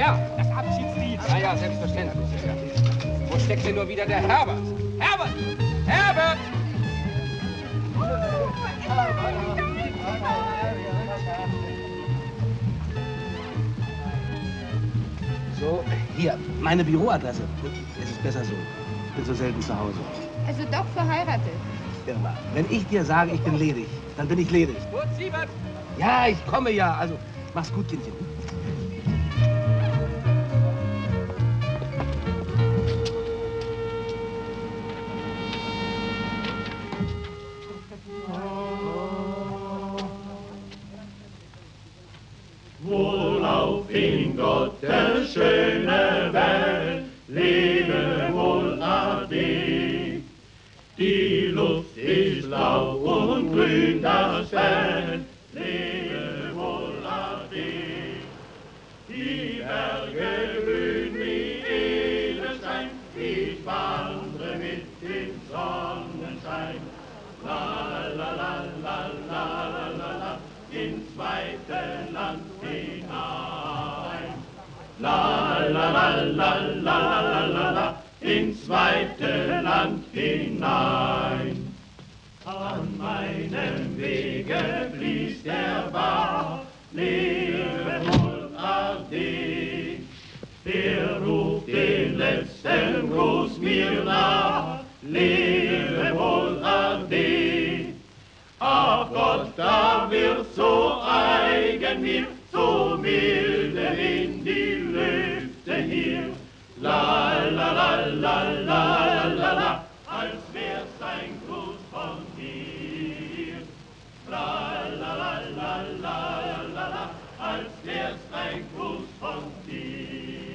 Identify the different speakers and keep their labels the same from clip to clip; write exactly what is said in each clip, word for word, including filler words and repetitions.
Speaker 1: Ja, das Abschiedslied. Ja, ja, selbstverständlich. Wo steckt denn nur wieder der Herbert? Herbert! Herbert!
Speaker 2: So, hier, meine Büroadresse. Es ist besser so. Ich bin so selten zu Hause.
Speaker 3: Also doch verheiratet.
Speaker 2: Irma, wenn ich dir sage, ich bin ledig, dann bin ich ledig.
Speaker 1: Gut, Siebert!
Speaker 2: Ja, ich komme ja. Also, mach's gut, Kindchen.
Speaker 4: Wohlauf in Gottes schöne Welt, lebe wohl ade. Die Luft ist blau und grün das Feld, lebe wohl ade. Die Berge grün wie Edelstein, ich wandre mit dem Sonnenschein. La la la la la la la la, ins weite Land hinein. La la la la la la la la, ins weite Land hinein. An meinem Wege fließt der Bach, lebe wohl ade. Er ruft den letzten Gruß mir nach, lebe wohl ade. Ach Gott, da wird so eigen mir, so milde in die Lüfte hier. La la la la la la la, als wär's ein Gruß von dir. La la la la la la la, als wär's ein Gruß von dir.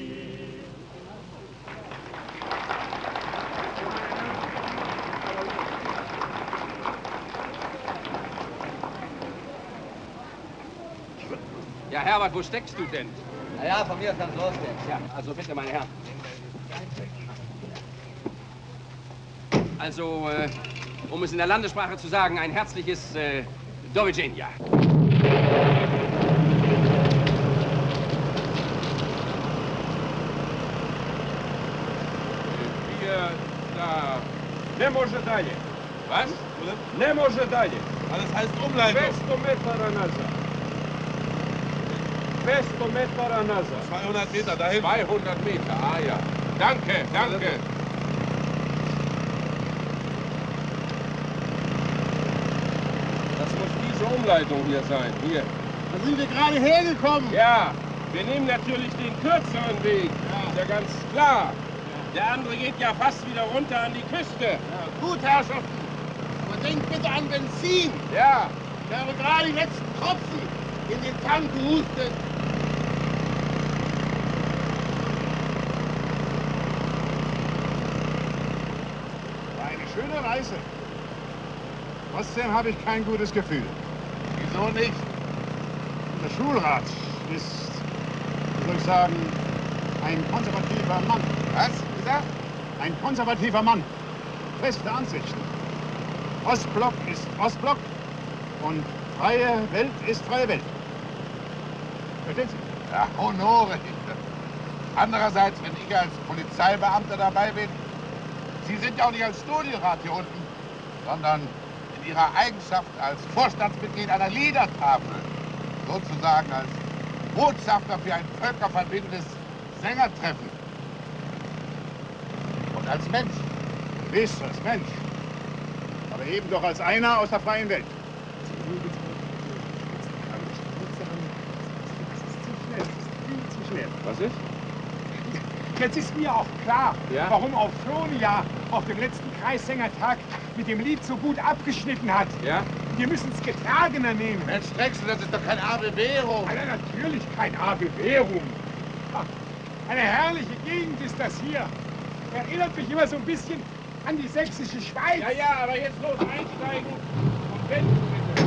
Speaker 1: Ja, Herbert, wo steckst du denn?
Speaker 2: Na ja, von mir kann's losgehen.
Speaker 1: Ja, also bitte, meine Herren. Also, äh, um es in der Landessprache zu sagen, ein herzliches äh, Do Viđenja.
Speaker 5: Wir da. Ne može dalje.
Speaker 1: Was?
Speaker 5: Ne može dalje.
Speaker 6: Das heißt Umleitung.
Speaker 5: dvjesto metara nazad. dvjesto metara nazad.
Speaker 6: zweihundert Meter dahin.
Speaker 5: zweihundert Meter, ah ja. Danke, danke. Das muss diese Umleitung hier sein, hier.
Speaker 6: Da sind wir gerade hergekommen.
Speaker 5: Ja, wir nehmen natürlich den kürzeren Weg,
Speaker 6: Ja.
Speaker 5: ist ja ganz klar. Der andere geht ja fast wieder runter an die Küste.
Speaker 6: Ja, gut, Herrschaften. Aber denkt bitte an Benzin.
Speaker 5: Ja,
Speaker 6: Ich habe gerade die letzten Tropfen in den Tank gehustet. War eine schöne Reise. Trotzdem habe ich kein gutes Gefühl. Wieso nicht? Der Schulrat ist, wie soll ich sagen, ein konservativer Mann. Was? Gesagt? Ein konservativer Mann. Feste Ansichten. Ostblock ist Ostblock und freie Welt ist freie Welt. Verstehen Sie?
Speaker 7: Ja, Honore. Andererseits, wenn ich als Polizeibeamter dabei bin, Sie sind ja auch nicht als Studienrat hier unten, sondern in Ihrer Eigenschaft als Vorstandsmitglied einer Liedertafel, sozusagen als Botschafter für ein völkerverbindendes Sängertreffen. Und als Mensch.
Speaker 6: Gewiss, als Mensch. Aber eben doch als einer aus der freien Welt.
Speaker 5: was ist?
Speaker 8: Jetzt ist mir auch klar,
Speaker 5: Ja?
Speaker 8: warum auch Floria auf dem letzten Kreissängertag mit dem Lied so gut abgeschnitten hat.
Speaker 5: Ja?
Speaker 8: Wir müssen es getragener nehmen.
Speaker 7: Mensch, Drechsel, das ist doch keine A Bewährung.
Speaker 8: Nein, natürlich kein A-Bewährung. Eine herrliche Gegend ist das hier. Erinnert mich immer so ein bisschen an die sächsische Schweiz.
Speaker 5: Ja, ja, aber jetzt los einsteigen und wenden bitte.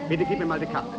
Speaker 3: Bitte gib mir mal die Karte.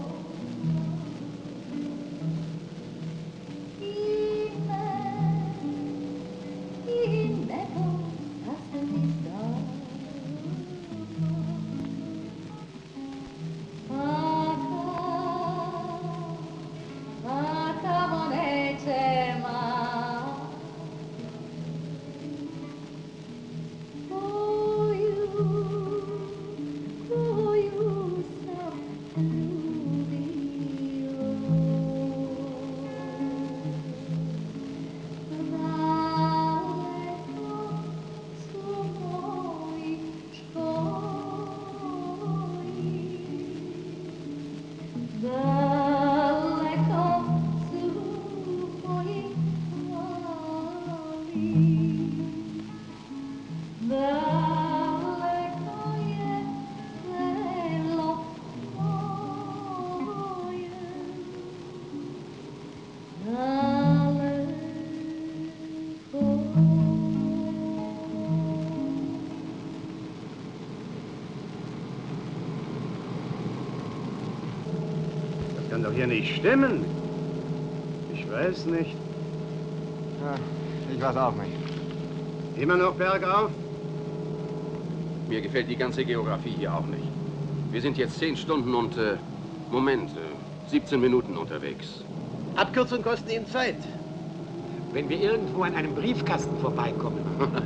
Speaker 3: Kann doch hier nicht stimmen. Ich weiß nicht.
Speaker 9: Ja, ich weiß auch nicht.
Speaker 3: Immer noch bergauf?
Speaker 5: Mir gefällt die ganze Geografie hier auch nicht. Wir sind jetzt zehn Stunden und, äh, Moment, äh, siebzehn Minuten unterwegs.
Speaker 9: Abkürzungen kosten Ihnen Zeit.
Speaker 8: Wenn wir irgendwo an einem Briefkasten vorbeikommen.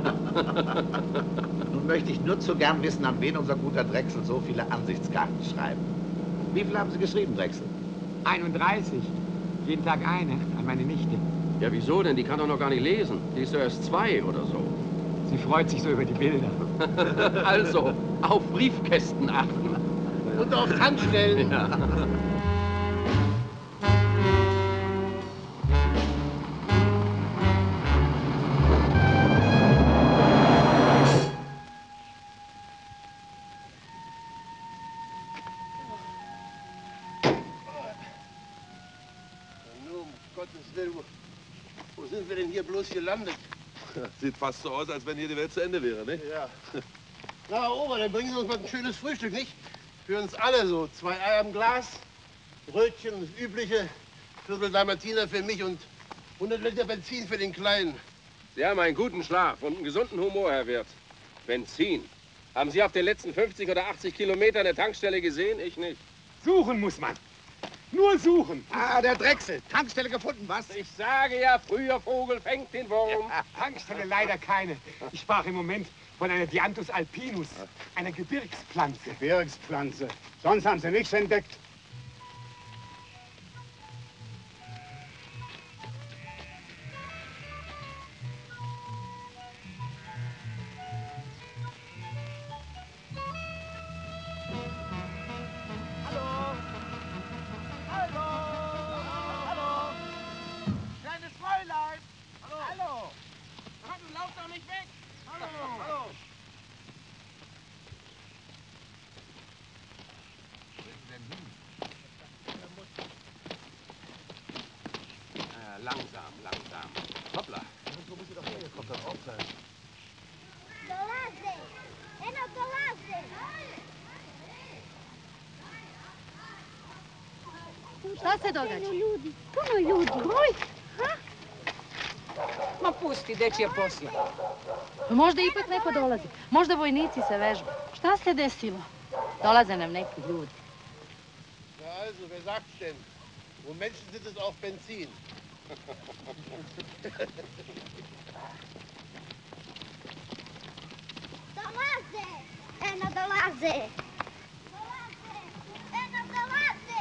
Speaker 7: Nun möchte ich nur zu gern wissen, an wen unser guter Drechsel so viele Ansichtskarten schreibt. Wie viele haben Sie geschrieben, Drechsel?
Speaker 8: einunddreißig. Jeden Tag eine an meine Nichte.
Speaker 5: Ja, wieso denn? Die kann doch noch gar nicht lesen. Die ist doch erst zwei oder so.
Speaker 8: Sie freut sich so über die Bilder.
Speaker 5: Also, auf Briefkästen achten.
Speaker 9: Und auf Tankstellen.
Speaker 5: Ja.
Speaker 9: Wo sind wir denn hier bloß gelandet?
Speaker 10: Sieht fast so aus, als wenn hier die Welt zu Ende wäre, ne?
Speaker 9: Ja. Na, Herr Ober, dann bringen Sie uns mal ein schönes Frühstück, nicht? Für uns alle so. Zwei Eier im Glas, Brötchen, das übliche, Viertel Dalmatiner für mich und hundert Liter Benzin für den Kleinen.
Speaker 5: Sie haben einen guten Schlaf und einen gesunden Humor, Herr Wirt. Benzin. Haben Sie auf den letzten fünfzig oder achtzig Kilometern eine Tankstelle gesehen? Ich nicht.
Speaker 8: Suchen muss man. Nur suchen.
Speaker 9: Ah, der Drechsel. Tankstelle gefunden, was?
Speaker 5: Ich sage ja, früher Vogel fängt den Wurm.
Speaker 8: Ja, Tankstelle leider keine. Ich sprach im Moment von einer Dianthus alpinus, einer Gebirgspflanze.
Speaker 6: Gebirgspflanze. Sonst haben sie nichts entdeckt.
Speaker 5: Langsam, langsam. Hoppla.
Speaker 9: Wo bist du doch hergekommen? Das auch sein.
Speaker 11: Dolaze! Eno dolaze!
Speaker 12: Šta se događa?
Speaker 11: Puno ljudi, puno ljudi.
Speaker 12: Oj,
Speaker 13: Ma pusti, dečije posla.
Speaker 12: možda ipak neko dolazi. Možda vojnici se vežu. Šta se desilo? Dolaze nam neki ljudi.
Speaker 9: Ja, also, wer sagt's denn? Wo Menschen sind, ist auch Benzin.
Speaker 11: Dolaze! Eno dolaze! Dolaze! Eno dolaze!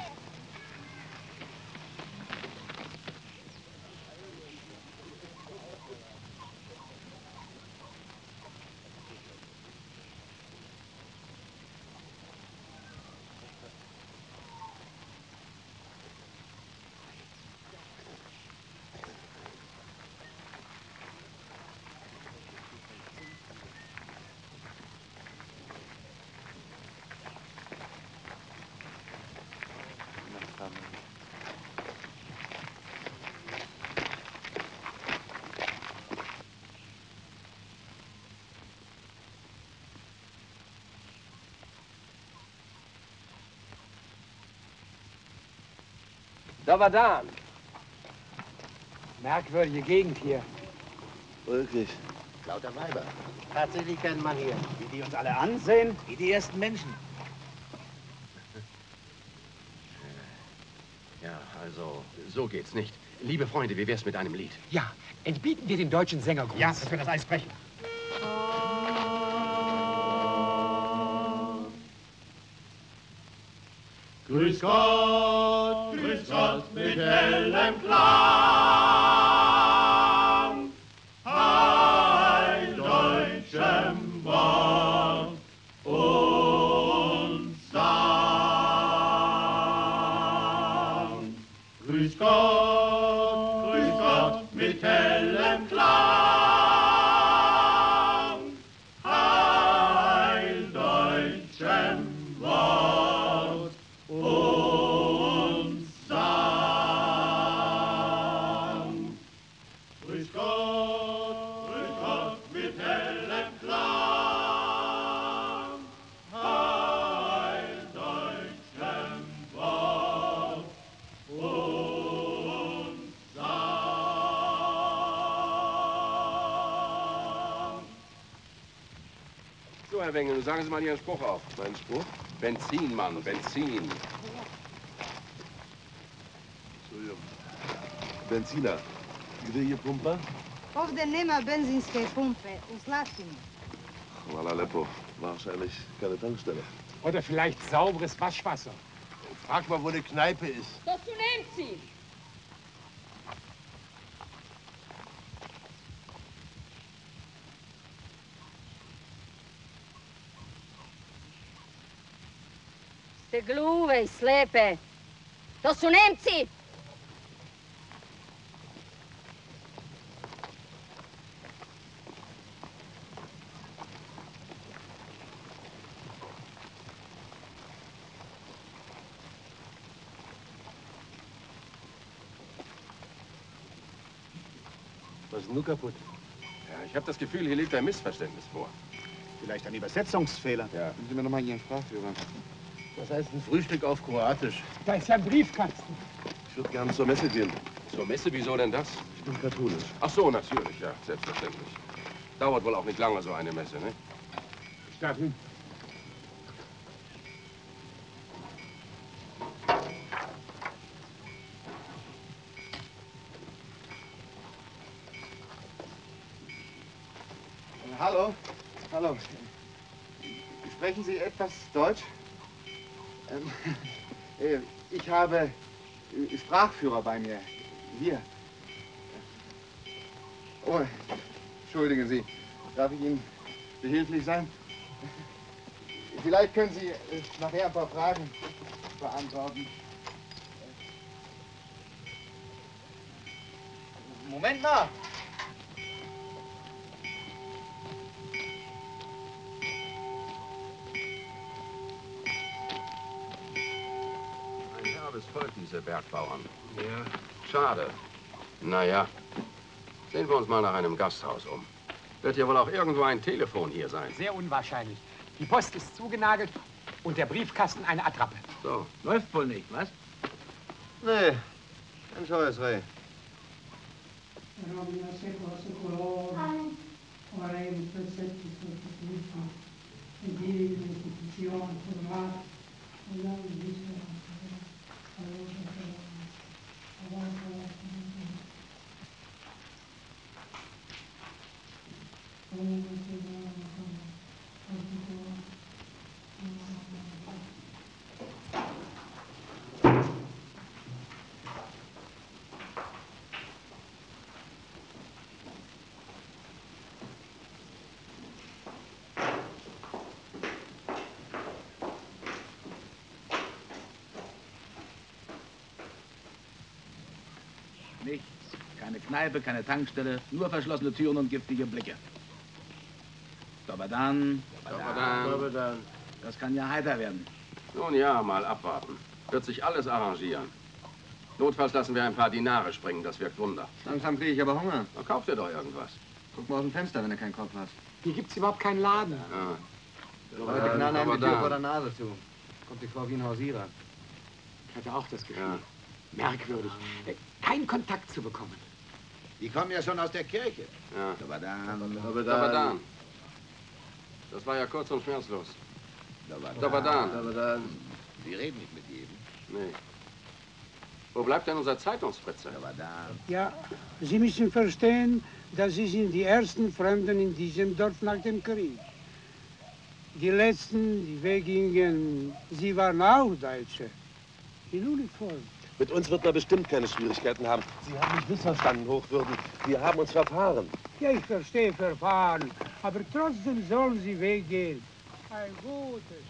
Speaker 1: Dobadan.
Speaker 8: Merkwürdige Gegend hier.
Speaker 9: Wirklich.
Speaker 2: Lauter Weiber.
Speaker 9: Tatsächlich kein Mann hier.
Speaker 2: Wie die uns alle ansehen, wie die ersten Menschen.
Speaker 5: Ja, also, so geht's nicht. Liebe Freunde, wie wär's mit einem Lied?
Speaker 8: Ja, entbieten wir den deutschen Sängergruß.
Speaker 2: Ja, dass wir das Eis brechen.
Speaker 4: Grüß Gott, grüß Gott mit hellem Klang, ein deutschem Wort und Sang. Grüß Gott, grüß Gott mit hellem Klang, ein deutschem Wort und Sang. Grüß Gott, grüß Gott mit hellem Klang, ein deutschem Wort und Sang.
Speaker 5: So, Herr Wengel, sagen Sie mal Ihren Spruch auf.
Speaker 10: Mein Spruch?
Speaker 5: Benzin, Mann, Benzin.
Speaker 10: Entschuldigung. Benziner. Gdje je pumpa?
Speaker 14: Ovdje nema benzinske pumpe, u Slatini.
Speaker 10: Kuala Lumpur. Wahrscheinlich keine Tankstelle.
Speaker 8: Oder vielleicht sauberes Waschwasser.
Speaker 9: Frag mal, wo eine Kneipe ist.
Speaker 13: To su Nemci. Ste gluve i slepe. To su Nemci.
Speaker 9: Was ist denn nun kaputt?
Speaker 5: Ja, ich habe das Gefühl, hier liegt ein Missverständnis vor.
Speaker 2: Vielleicht ein Übersetzungsfehler.
Speaker 5: Ja.
Speaker 9: Geben Sie mir noch mal Ihren Sprachführer. Was heißt ein Frühstück auf Kroatisch?
Speaker 8: Da ist ja ein Briefkasten.
Speaker 10: Ich würde gerne zur Messe gehen.
Speaker 5: Zur Messe, wieso denn das?
Speaker 10: Ich bin katholisch.
Speaker 5: Ach so, natürlich, ja, selbstverständlich. Dauert wohl auch nicht lange, so eine Messe, ne?
Speaker 8: Statten.
Speaker 15: Hallo, hallo. Sprechen Sie etwas Deutsch? Ähm, äh, ich habe äh, Sprachführer bei mir. Hier. Oh, entschuldigen Sie. Darf ich Ihnen behilflich sein? Vielleicht können Sie äh, nachher ein paar Fragen beantworten. Moment mal.
Speaker 5: Ein herbes Volk, diese Bergbauern. Ja. Schade. Naja, sehen wir uns mal nach einem Gasthaus um. Wird ja wohl auch irgendwo ein Telefon hier sein.
Speaker 8: Sehr unwahrscheinlich. Die Post ist zugenagelt und der Briefkasten eine Attrappe.
Speaker 5: So.
Speaker 2: Läuft wohl nicht, was?
Speaker 15: Nee, ein scheues Reh.
Speaker 2: Nichts. Keine Kneipe, keine Tankstelle, nur verschlossene Türen und giftige Blicke. Dobadan,
Speaker 5: Dobadan.
Speaker 9: Dobadan.
Speaker 2: Das kann ja heiter werden.
Speaker 5: Nun ja, mal abwarten. Wird sich alles arrangieren. Notfalls lassen wir ein paar Dinare springen, das wirkt Wunder.
Speaker 15: Langsam kriege ich aber Hunger.
Speaker 5: Dann kauft ihr doch irgendwas.
Speaker 15: Guck mal aus dem Fenster, wenn du keinen Kopf hast.
Speaker 8: Hier gibt's überhaupt keinen Laden.
Speaker 5: Ja.
Speaker 15: Leute knallen einem die Tür
Speaker 5: Dobadan.
Speaker 15: vor der Nase zu. Kommt die Frau wie ein Hausierer.
Speaker 8: Ich hatte auch das Gefühl.
Speaker 5: Ja.
Speaker 16: Merkwürdig, keinen Kontakt zu bekommen.
Speaker 17: Die kommen ja schon aus der Kirche.
Speaker 5: Ja.
Speaker 17: Dobadan.
Speaker 5: Dobadan. Das war ja kurz und schmerzlos. Dobadan.
Speaker 17: Dobadan. Sie reden nicht mit jedem.
Speaker 5: Nee. Wo bleibt denn unser Zeitungsfritze?
Speaker 17: Dobadan.
Speaker 8: Ja, Sie müssen verstehen, dass Sie sind die ersten Fremden in diesem Dorf nach dem Krieg. Die letzten, die weggingen, sie waren auch Deutsche. In Uniform.
Speaker 10: Mit uns wird man bestimmt keine Schwierigkeiten haben. Sie haben mich missverstanden, Hochwürden. Wir haben uns verfahren.
Speaker 8: Ja, ich verstehe Verfahren, aber trotzdem sollen sie weggehen. Ein gutes.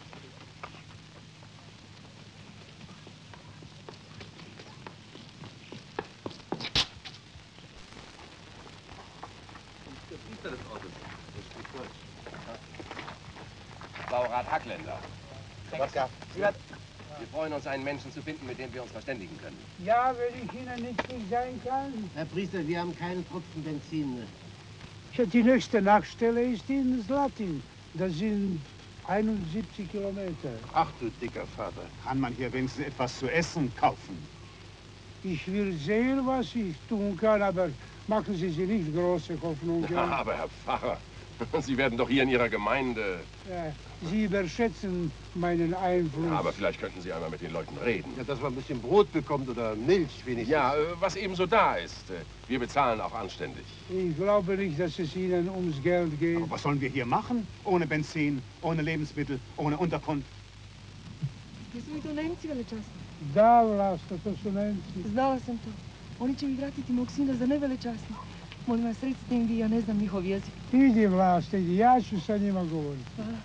Speaker 18: Baurat Hackländer.
Speaker 2: Wodka.
Speaker 18: Wir freuen uns, einen Menschen zu finden, mit dem wir uns verständigen können.
Speaker 8: Ja, wenn ich Ihnen nützlich sein kann.
Speaker 9: Herr Priester, wir haben keinen Tropfen Benzin mehr.
Speaker 8: Ja, die nächste Nachstelle ist in Slatin. Das sind einundsiebzig Kilometer.
Speaker 6: Ach du dicker Vater, kann man hier wenigstens etwas zu essen kaufen?
Speaker 8: Ich will sehen, was ich tun kann, aber machen Sie sich nicht große Hoffnungen.
Speaker 3: Ja, aber Herr Pfarrer, Sie werden doch hier in Ihrer Gemeinde...
Speaker 8: Ja, Sie überschätzen meinen Einfluss.
Speaker 3: Ja, aber vielleicht könnten Sie einmal mit den Leuten reden.
Speaker 9: Ja, dass man ein bisschen Brot bekommt oder Milch wenigstens.
Speaker 3: Ja, was eben so da ist. Wir bezahlen auch anständig.
Speaker 8: Ich glaube nicht, dass es Ihnen ums Geld geht.
Speaker 6: Aber was sollen wir hier machen? Ohne Benzin, ohne Lebensmittel, ohne Unterkunft.
Speaker 19: Jesu mi to Nemci, velečasni?
Speaker 8: Da, Vlasto, to su Nemci.
Speaker 19: Znala sam to. Oni će mi vratiti mog sina za nevelečasni. Molim vas, recite im vi, ja ne znam njihov jezik.
Speaker 8: Idi, Vlasto, idi, ja ću sa njima govoriti.
Speaker 19: Hvala.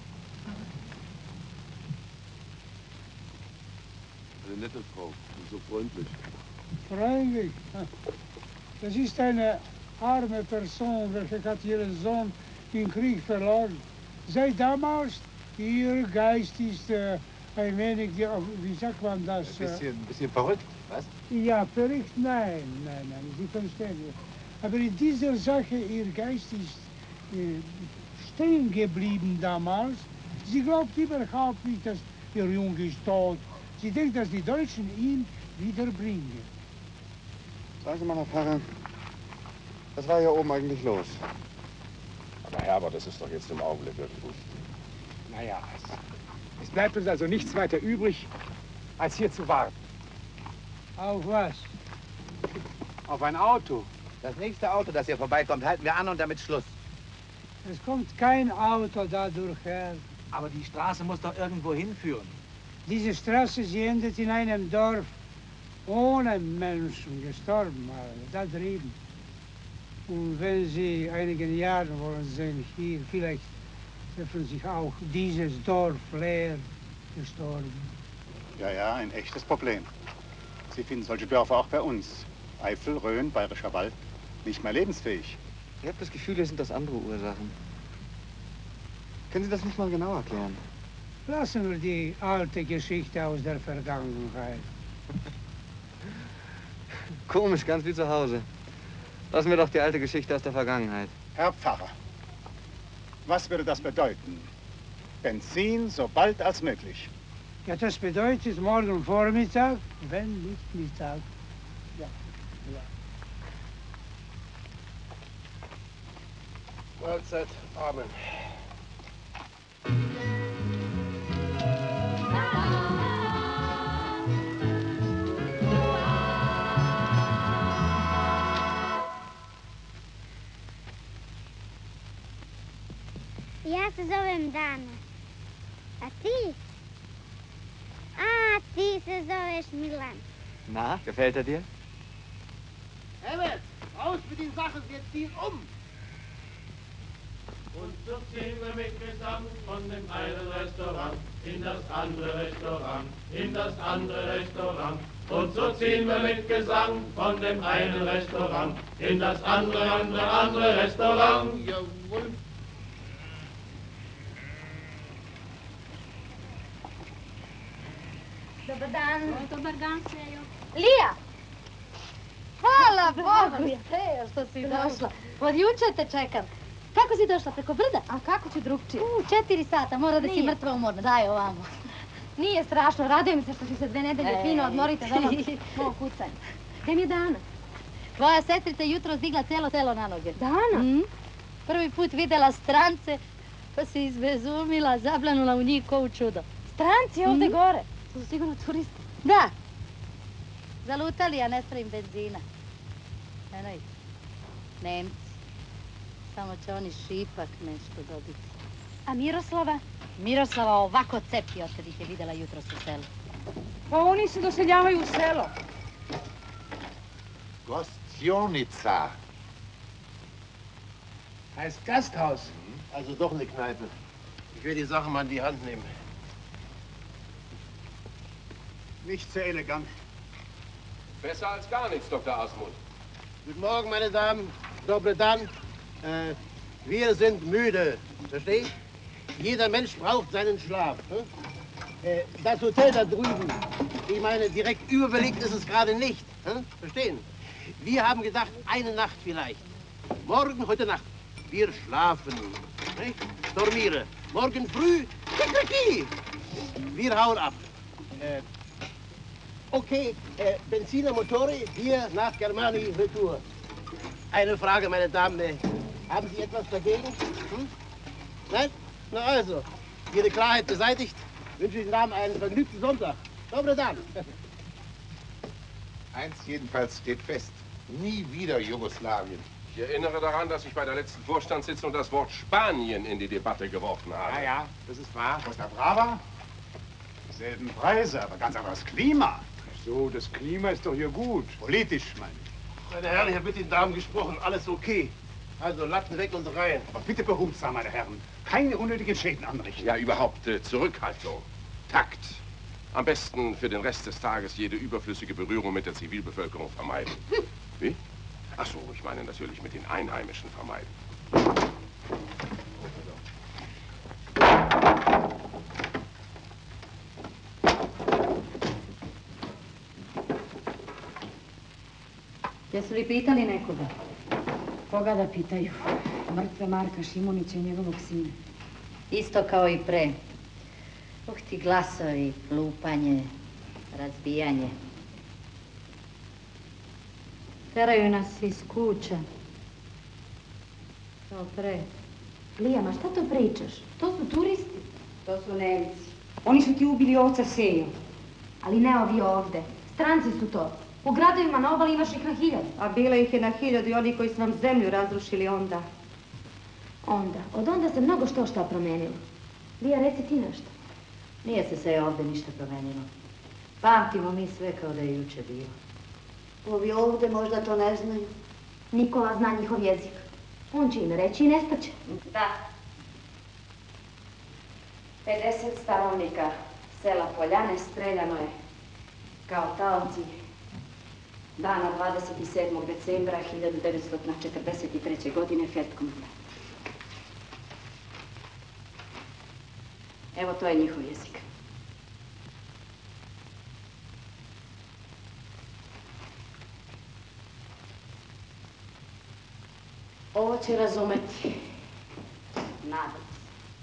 Speaker 10: Eine nette Frau, so freundlich.
Speaker 8: Freilich. Das ist eine arme Person, welche hat ihren Sohn im Krieg verloren. Seit damals, ihr Geist ist äh, ein wenig, wie sagt man das?
Speaker 9: Ein bisschen, ein bisschen verrückt, was?
Speaker 8: Ja, verrückt, nein, nein, nein, Sie verstehen nicht. Aber in dieser Sache, ihr Geist ist äh, stehen geblieben damals. Sie glaubt überhaupt nicht, dass ihr Junge ist tot. Sie denkt, dass die Deutschen ihn wiederbringen.
Speaker 15: Sagen Sie mal, Herr Pfarrer, was war hier oben eigentlich los?
Speaker 3: Aber Herbert, das ist doch jetzt im Augenblick wirklich nicht.
Speaker 8: Naja, es, es bleibt uns also nichts weiter übrig, als hier zu warten. Auf was?
Speaker 2: Auf ein Auto. Das nächste Auto, das hier vorbeikommt, halten wir an und damit Schluss.
Speaker 8: Es kommt kein Auto dadurch her.
Speaker 2: Aber die Straße muss doch irgendwo hinführen.
Speaker 8: Diese Straße, sie endet in einem Dorf ohne Menschen gestorben, da drüben. Und wenn Sie einigen Jahren wollen sehen, hier vielleicht treffen sich auch dieses Dorf leer gestorben.
Speaker 6: Ja, ja, ein echtes Problem. Sie finden solche Dörfer auch bei uns. Eifel, Rhön, Bayerischer Wald, nicht mehr lebensfähig.
Speaker 15: Ich habe das Gefühl, es sind das andere Ursachen. Können Sie das nicht mal genau erklären?
Speaker 8: Lassen wir die alte Geschichte aus der Vergangenheit.
Speaker 15: Komisch, ganz wie zu Hause. Lassen wir doch die alte Geschichte aus der Vergangenheit.
Speaker 6: Herr Pfarrer, was würde das bedeuten? Benzin so bald als möglich.
Speaker 8: Ja, das bedeutet morgen Vormittag, wenn nicht Mittag. Ja, ja.
Speaker 3: Mahlzeit, Amen.
Speaker 11: Ja se zovem Dana. A ti? A, ti se zoveš Milan.
Speaker 15: Na, gefällt er dir?
Speaker 9: Herbert, raus mit den Sachen, wir ziehen um.
Speaker 4: Und so ziehen wir mit Gesang von dem einen Restaurant in das andere Restaurant, in das andere Restaurant. Und so ziehen wir mit Gesang von dem einen Restaurant in das andere, andere, andere Restaurant.
Speaker 9: Jawohl.
Speaker 13: Dobar dan.
Speaker 12: Dobar dan, Sejo.
Speaker 13: Lija!
Speaker 12: Hvala Bogu, Sejo, što si došla. Od juče te čekam. Kako si došla, preko brda?
Speaker 14: A kako ću drugčije?
Speaker 12: U, četiri sata, mora da si
Speaker 14: Nije.
Speaker 12: mrtva umorna. Daj ovamo. Nije strašno, radujem se što si se dve nedelje
Speaker 13: Ej.
Speaker 12: fino odmorite od ovog mog kucanja. Gde mi je Dana? Tvoja sestrica jutro zdigla celo telo na noge.
Speaker 13: Dana?
Speaker 12: Mm. Prvi put videla strance, pa se izbezumila, zablanula u njih ko u čudo.
Speaker 13: Stranci ovde
Speaker 12: Mm.
Speaker 13: gore.
Speaker 12: To su sigurno turisti. Da. Zalutali, a ne stravim benzina. Eno ih. Nemci. Samo će oni šipak nešto dobiti.
Speaker 13: A Miroslava?
Speaker 12: Miroslava ovako cepi od kad ih je videla jutros u selu.
Speaker 13: Pa oni se doseljavaju u selo.
Speaker 7: Gostionica.
Speaker 9: Heißt Gasthaus. Also doch eine Kneipe. Ich will die Sache mal in die Hand nehmen.
Speaker 6: Nicht sehr elegant.
Speaker 5: Besser als gar nichts, Doktor Asmuth.
Speaker 9: Guten Morgen, meine Damen. Dobre Dan. Äh, wir sind müde. Versteh? Jeder Mensch braucht seinen Schlaf. Hm? Äh, das Hotel da drüben, ich meine, direkt überbelegt ist es gerade nicht. Hm? Verstehen? Wir haben gedacht, eine Nacht vielleicht. Morgen, heute Nacht. Wir schlafen. Nicht? Stormiere. Morgen früh, kiki. Wir hauen ab. Äh, okay, äh, Benziner Motori, hier nach Germany Retour. Eine Frage, meine Damen. Äh, haben Sie etwas dagegen? Hm? Nein? Na also, jede Klarheit beseitigt, wünsche ich Ihnen Damen einen vergnügten Sonntag. Dobre Dan.
Speaker 7: Eins jedenfalls steht fest. Nie wieder Jugoslawien.
Speaker 5: Ich erinnere daran, dass ich bei der letzten Vorstandssitzung das Wort Spanien in die Debatte geworfen habe.
Speaker 6: Ja, ja, das ist wahr. Costa Brava. Dieselben Preise, aber ganz anderes Klima. So, das Klima ist doch hier gut. Politisch, meine ich.
Speaker 9: Meine Herren, ich habe mit den Damen gesprochen, alles okay. Also Latten weg und rein.
Speaker 6: Aber bitte behutsam, meine Herren. Keine unnötigen Schäden anrichten.
Speaker 5: Ja, überhaupt äh, Zurückhaltung, Takt. Am besten für den Rest des Tages jede überflüssige Berührung mit der Zivilbevölkerung vermeiden. Wie? Ach so, ich meine natürlich mit den Einheimischen vermeiden.
Speaker 13: Jesu li pitali nekoga? Koga da pitaju? Mrtve Marka Šimunića i njegovog sina.
Speaker 12: Isto kao i pre. Uh ti glasovi, lupanje, razbijanje. Teraju nas iz kuća. Kao pre.
Speaker 13: Lijama, šta to pričaš? To su turisti.
Speaker 14: To su Nemci.
Speaker 13: Oni su ti ubili ovca Seju. Ali ne ovi ovde. Stranci su to. U gradovima na obali imaš ih na hiljadu.
Speaker 14: A bilo ih je na hiljadu i oni koji su vam zemlju razrušili onda.
Speaker 13: Onda. Od onda se mnogo što šta promenilo. Lija, reci ti nešto.
Speaker 12: Nije se sve ovde ništa promenilo. Pamtimo mi sve kao da je juče bilo.
Speaker 14: Ovi ovde možda to ne znaju.
Speaker 13: Nikola zna njihov jezik. On će im reći i nespaće.
Speaker 12: Da. pedeset stanovnika sela Poljane streljano je kao taoci dana dvadeset sedmog decembra hiljadu devetsto četrdeset treće. godine Fetkom. Evo, to je njihov jezik. Ovo će razumeti. Nadam se.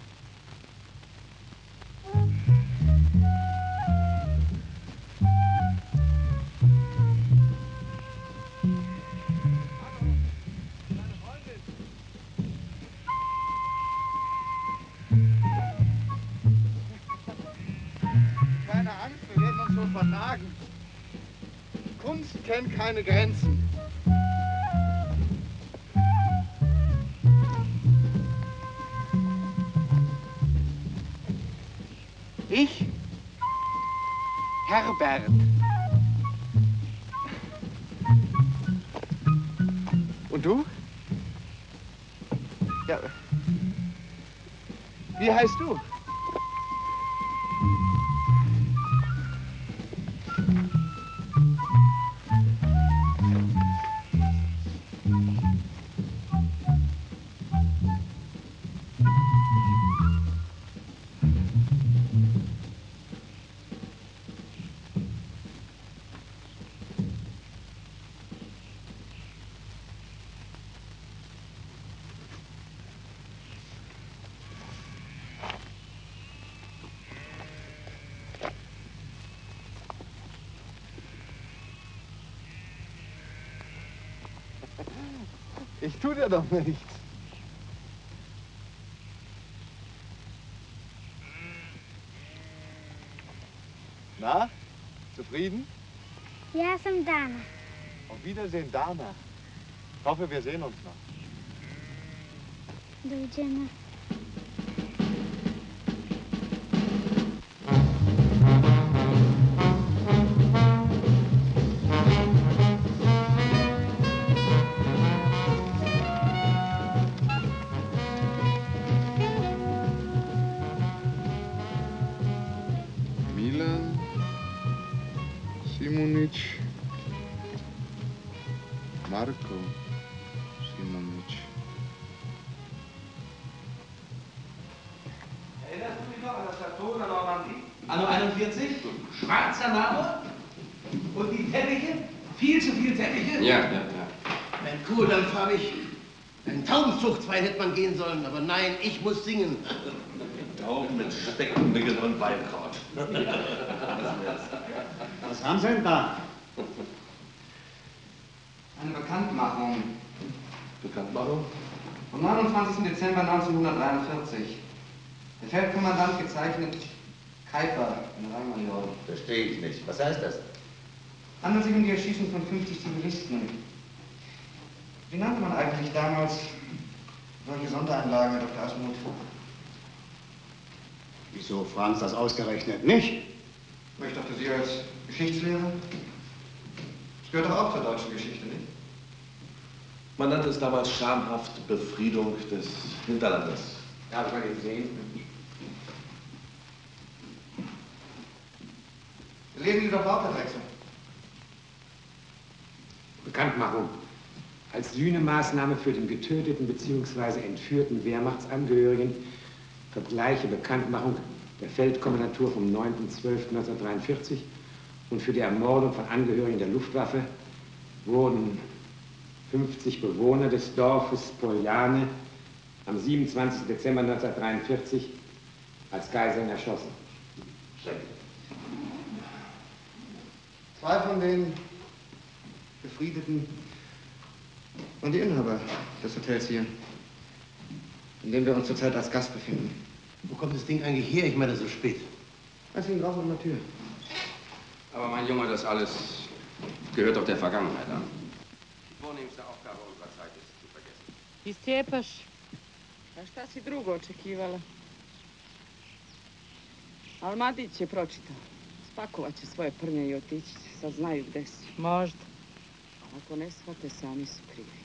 Speaker 20: Keine Angst, wir werden uns so vertragen. Kunst kennt keine Grenzen.
Speaker 16: Ich? Herbert. Und du? Ja. Wie heißt du? Ich tu dir doch nichts. Na, zufrieden?
Speaker 11: Ja, sam Dana.
Speaker 16: Auf Wiedersehen, Dana. Ich hoffe, wir sehen uns noch.
Speaker 11: Doviđenja.
Speaker 6: Milan Šimunić, Marko Šimunić.
Speaker 2: Erinnerst du dich noch an das Chateau in der Normandie? Anno einundvierzig? Schwarzer Marmor? Und die Teppiche? Viel zu viel Teppiche?
Speaker 5: Ja, ja, ja.
Speaker 9: Mein Kohldampf habe ich. Ein Taubenzuchtverein hätte man gehen sollen, aber nein, ich muss singen.
Speaker 10: Tauben mit Speckmücken und Weinkraut.
Speaker 21: Was haben Sie denn da?
Speaker 15: Eine Bekanntmachung.
Speaker 10: Bekanntmachung?
Speaker 15: Vom neunundzwanzigsten Dezember neunzehnhundertdreiundvierzig. Der Feldkommandant gezeichnet Keiper, ein Rangmajor.
Speaker 17: Verstehe ich nicht. Was heißt das?
Speaker 15: Handelt sich um die Erschießung von fünfzig Zivilisten. Wie nannte man eigentlich damals solche Sonderanlagen, Herr Doktor Asmuth?
Speaker 21: Wieso fragen Sie das ausgerechnet nicht?
Speaker 15: Ich dachte, Sie als Geschichtslehrer? Das gehört doch auch zur deutschen Geschichte, nicht?
Speaker 10: Man nannte es damals schamhaft Befriedung des Hinterlandes.
Speaker 15: Ja, habe ich mal gesehen. Lesen Sie doch auch, Herr Drechsel.
Speaker 1: Bekanntmachung. Als Sühnemaßnahme für den getöteten bzw. entführten Wehrmachtsangehörigen vergleiche Bekanntmachung der Feldkommandantur vom neunten zwölften neunzehnhundertdreiundvierzig und für die Ermordung von Angehörigen der Luftwaffe wurden fünfzig Bewohner des Dorfes Poljane am siebenundzwanzigsten Dezember neunzehnhundertdreiundvierzig als Geiseln erschossen.
Speaker 15: Schrecklich. Zwei von den Befriedeten waren die Inhaber des Hotels hier, in dem wir uns zurzeit als Gast befinden.
Speaker 9: Wo kommt das Ding eigentlich her? Ich meine, so spät.
Speaker 15: Das hing draußen an der Tür.
Speaker 5: Aber mein Junge, das alles gehört doch der Vergangenheit an. Die vornehmste Aufgabe unserer Zeit ist zu vergessen.
Speaker 22: I Stjepaš, a šta si drugo očekivala? Ali Madić je pročitao. Spakovat će svoje prnje i otići. Sad znaju gde si. Možda. Ako ne shvate, sami su krivi.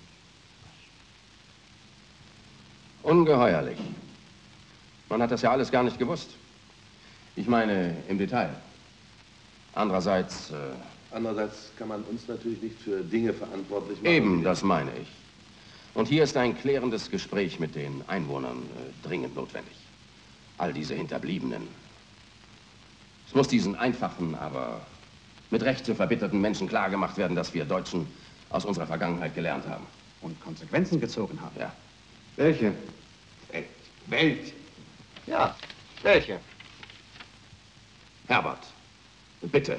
Speaker 5: Ungeheuerlich. Man hat das ja alles gar nicht gewusst. Ich meine, im Detail. Andererseits... Äh,
Speaker 10: Andererseits kann man uns natürlich nicht für Dinge verantwortlich machen.
Speaker 5: Eben, das meine ich. Und hier ist ein klärendes Gespräch mit den Einwohnern äh, dringend notwendig. All diese Hinterbliebenen. Es muss diesen einfachen, aber mit Recht so verbitterten Menschen klargemacht werden, dass wir Deutschen aus unserer Vergangenheit gelernt haben.
Speaker 21: Und Konsequenzen gezogen haben?
Speaker 5: Ja.
Speaker 15: Welche?
Speaker 5: Welt. Welt.
Speaker 15: Ja, welche?
Speaker 5: Herbert, bitte.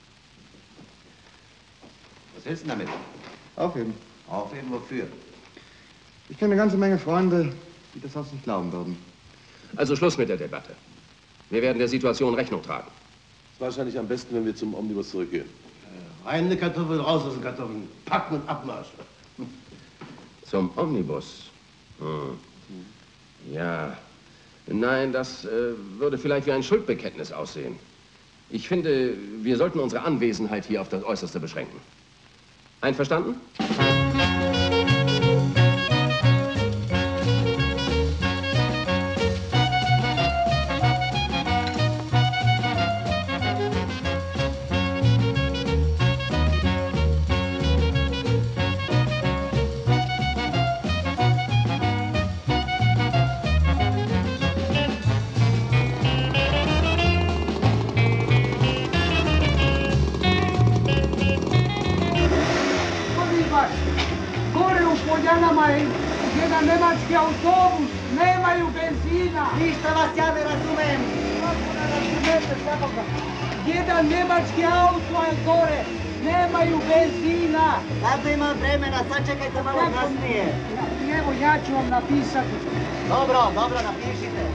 Speaker 21: Was willst du damit?
Speaker 15: Aufheben.
Speaker 21: Aufheben wofür?
Speaker 15: Ich kenne eine ganze Menge Freunde, die das sonst nicht glauben würden.
Speaker 5: Also Schluss mit der Debatte. Wir werden der Situation Rechnung tragen.
Speaker 10: Es ist wahrscheinlich am besten, wenn wir zum Omnibus zurückgehen.
Speaker 9: Rein eine Kartoffel, raus aus den Kartoffeln. Packen und Abmarsch.
Speaker 5: Zum Omnibus? Hm. Ja. Nein, das äh, würde vielleicht wie ein Schuldbekenntnis aussehen. Ich finde, wir sollten unsere Anwesenheit hier auf das Äußerste beschränken. Einverstanden?
Speaker 8: Jedan nemački autobus, nemaju benzina. Ništa vas ja ne razumem. Kako ne razumete svakoga? Jedan nemački auto je gore, Nemaju benzina!
Speaker 18: Sad ima vremena, sačekajte malo kasnije.
Speaker 8: Evo, ja ću vam napisati.
Speaker 18: Dobro, dobro, napišite.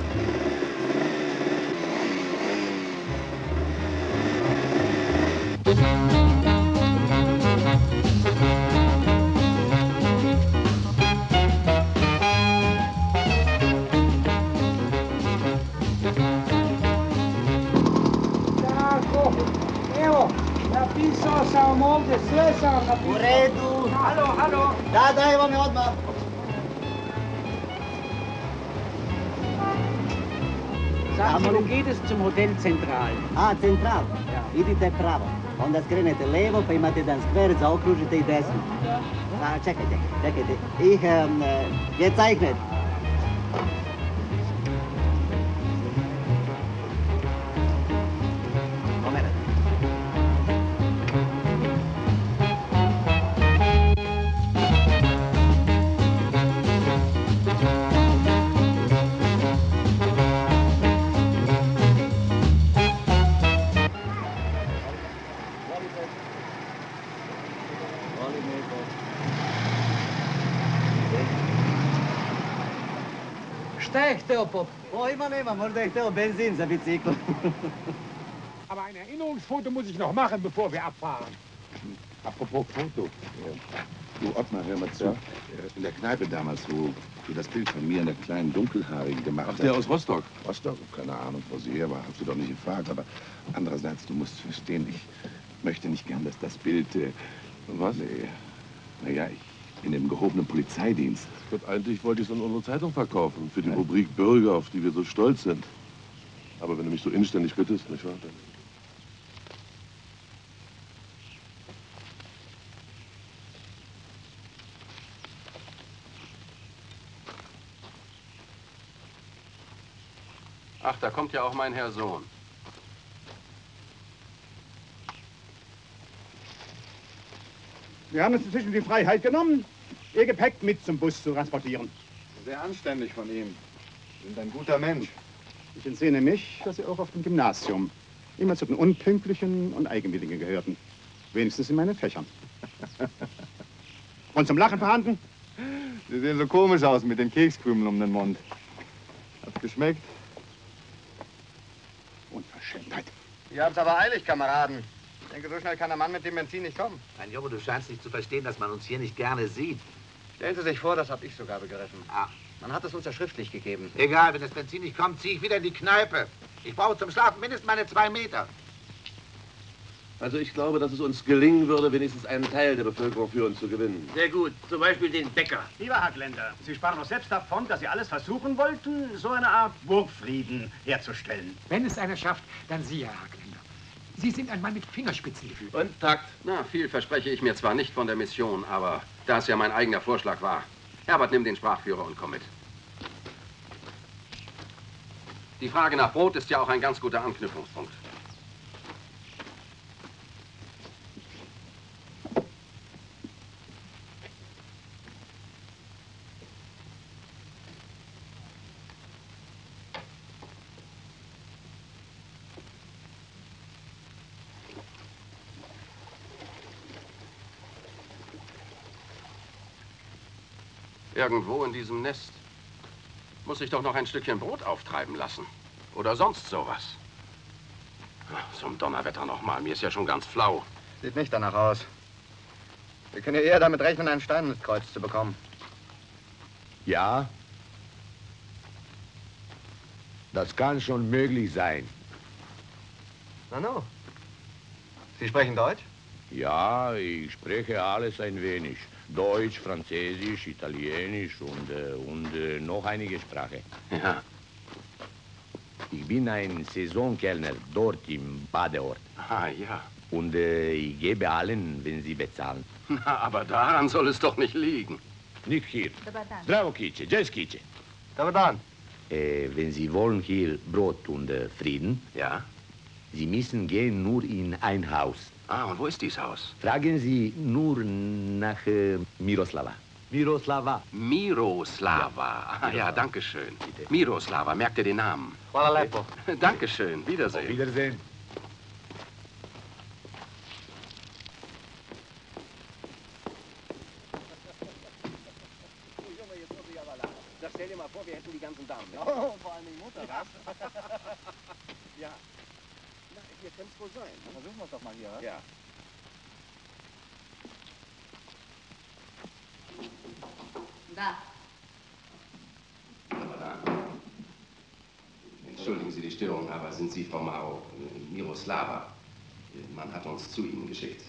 Speaker 8: Tako, evo, napisao sam vam ovdje, sve sam vam napisao.
Speaker 18: U redu.
Speaker 8: Halo, halo.
Speaker 18: Da, da, evo me odmah.
Speaker 22: Samo li geht es zum Hotel Central?
Speaker 18: A, Central? Idite pravo. Onda skrenete levo pa imate jedan skver, zaokružite i desno. A, čekajte, čekajte. Ich, um, gezeichnet. Moment.
Speaker 8: Šta je hteo pop?
Speaker 18: Pojma nema, možda je hteo benzin za bicikl.
Speaker 1: Aber ein Erinnerungsfoto muss ich noch machen, bevor wir abfahren.
Speaker 7: Apropos Foto. Du, Ottmar, hör mal zu. In der Kneipe damals, wo du das Bild von mir in der kleinen Dunkelhaarigen gemacht hast.
Speaker 10: Ach, der aus Rostock?
Speaker 7: Rostock? Keine Ahnung, wo sie her war. Hab sie doch nicht gefragt. Aber andererseits, du musst verstehen, ich möchte nicht gern, dass das Bild... Äh,
Speaker 10: was?
Speaker 7: Nee. Naja, ich bin im gehobenen Polizeidienst.
Speaker 10: Gott, eigentlich wollte ich es in unsere Zeitung verkaufen. Für die Rubrik Bürger, auf die wir so stolz sind. Aber wenn du mich so inständig bittest, nicht wahr? Dann
Speaker 5: Ach, da kommt ja auch mein Herr Sohn.
Speaker 6: Wir haben uns inzwischen die Freiheit genommen, Ihr Gepäck mit zum Bus zu transportieren.
Speaker 20: Sehr anständig von ihm. Sie sind ein guter Mensch.
Speaker 6: Ich entsehne mich, dass Sie auch auf dem Gymnasium immer zu den Unpünktlichen und Eigenwilligen gehörten. Wenigstens in meinen Fächern. Und zum Lachen vorhanden?
Speaker 20: Sie sehen so komisch aus mit den Kekskrümeln um den Mund. Hat's geschmeckt?
Speaker 6: Unverschämtheit.
Speaker 20: Ihr habt's aber eilig, Kameraden. Ich denke, so schnell kann der Mann mit dem Benzin nicht kommen.
Speaker 21: Mein Junge, du scheinst nicht zu verstehen, dass man uns hier nicht gerne sieht.
Speaker 20: Stellen Sie sich vor, das habe ich sogar begriffen. Ah. Man hat es uns ja schriftlich gegeben.
Speaker 21: Egal, wenn das Benzin nicht kommt, ziehe ich wieder in die Kneipe. Ich brauche zum Schlafen mindestens meine zwei Meter.
Speaker 10: Also ich glaube, dass es uns gelingen würde, wenigstens einen Teil der Bevölkerung für uns zu gewinnen.
Speaker 21: Sehr gut, zum Beispiel den Bäcker.
Speaker 3: Lieber Hackländer, Sie sprachen doch selbst davon, dass Sie alles versuchen wollten, so eine Art Burgfrieden herzustellen.
Speaker 1: Wenn es einer schafft, dann Sie, Herr Hackländer. Sie sind ein Mann mit Fingerspitzengefühl.
Speaker 5: Und Takt. Na, viel verspreche ich mir zwar nicht von der Mission, aber da es ja mein eigener Vorschlag war. Herbert, nimm den Sprachführer und komm mit. Die Frage nach Brot ist ja auch ein ganz guter Anknüpfungspunkt. Irgendwo in diesem Nest muss sich doch noch ein Stückchen Brot auftreiben lassen. Oder sonst sowas. Zum Donnerwetter noch mal. Mir ist ja schon ganz flau.
Speaker 20: Sieht nicht danach aus. Wir können ja eher damit rechnen, einen Stein ins Kreuz zu bekommen.
Speaker 19: Ja, das kann schon möglich sein.
Speaker 20: Na no. Sie sprechen Deutsch?
Speaker 19: Ja, ich spreche alles ein wenig. Deutsch, Französisch, Italienisch und, äh, und äh, noch einige Sprachen.
Speaker 5: Ja.
Speaker 19: Ich bin ein Saisonkellner dort im Badeort.
Speaker 5: Ah, ja.
Speaker 19: Und äh, ich gebe allen, wenn sie bezahlen.
Speaker 5: Na, aber daran soll es doch nicht liegen.
Speaker 19: Nicht hier. Bravo, Kice. Jazz, Kice.
Speaker 20: Dobar
Speaker 19: äh, Wenn Sie wollen hier Brot und äh, Frieden,
Speaker 5: ja?
Speaker 19: Sie müssen gehen nur in ein Haus.
Speaker 5: Ah, und wo ist dieses Haus?
Speaker 19: Fragen Sie nur nach äh, Miroslava. Miroslava.
Speaker 5: Miroslava. Ah, ja, danke schön. Miroslava, merkt ihr den Namen?
Speaker 20: Hvala lepo.
Speaker 5: Dankeschön. Wiedersehen.
Speaker 19: Auf Wiedersehen.
Speaker 4: Da stell dir mal vor, wir hätten die ganzen Damen. Mit.
Speaker 16: Oh, vor allem die Mutter,
Speaker 4: Ja.
Speaker 16: was?
Speaker 4: Ja. Na, hier könnte es wohl sein.
Speaker 16: Dann versuchen wir es doch mal hier, was?
Speaker 4: Ja.
Speaker 12: Da.
Speaker 5: Entschuldigen Sie die Störung, aber sind Sie Frau Maro, Miroslava? Man hat uns zu Ihnen geschickt.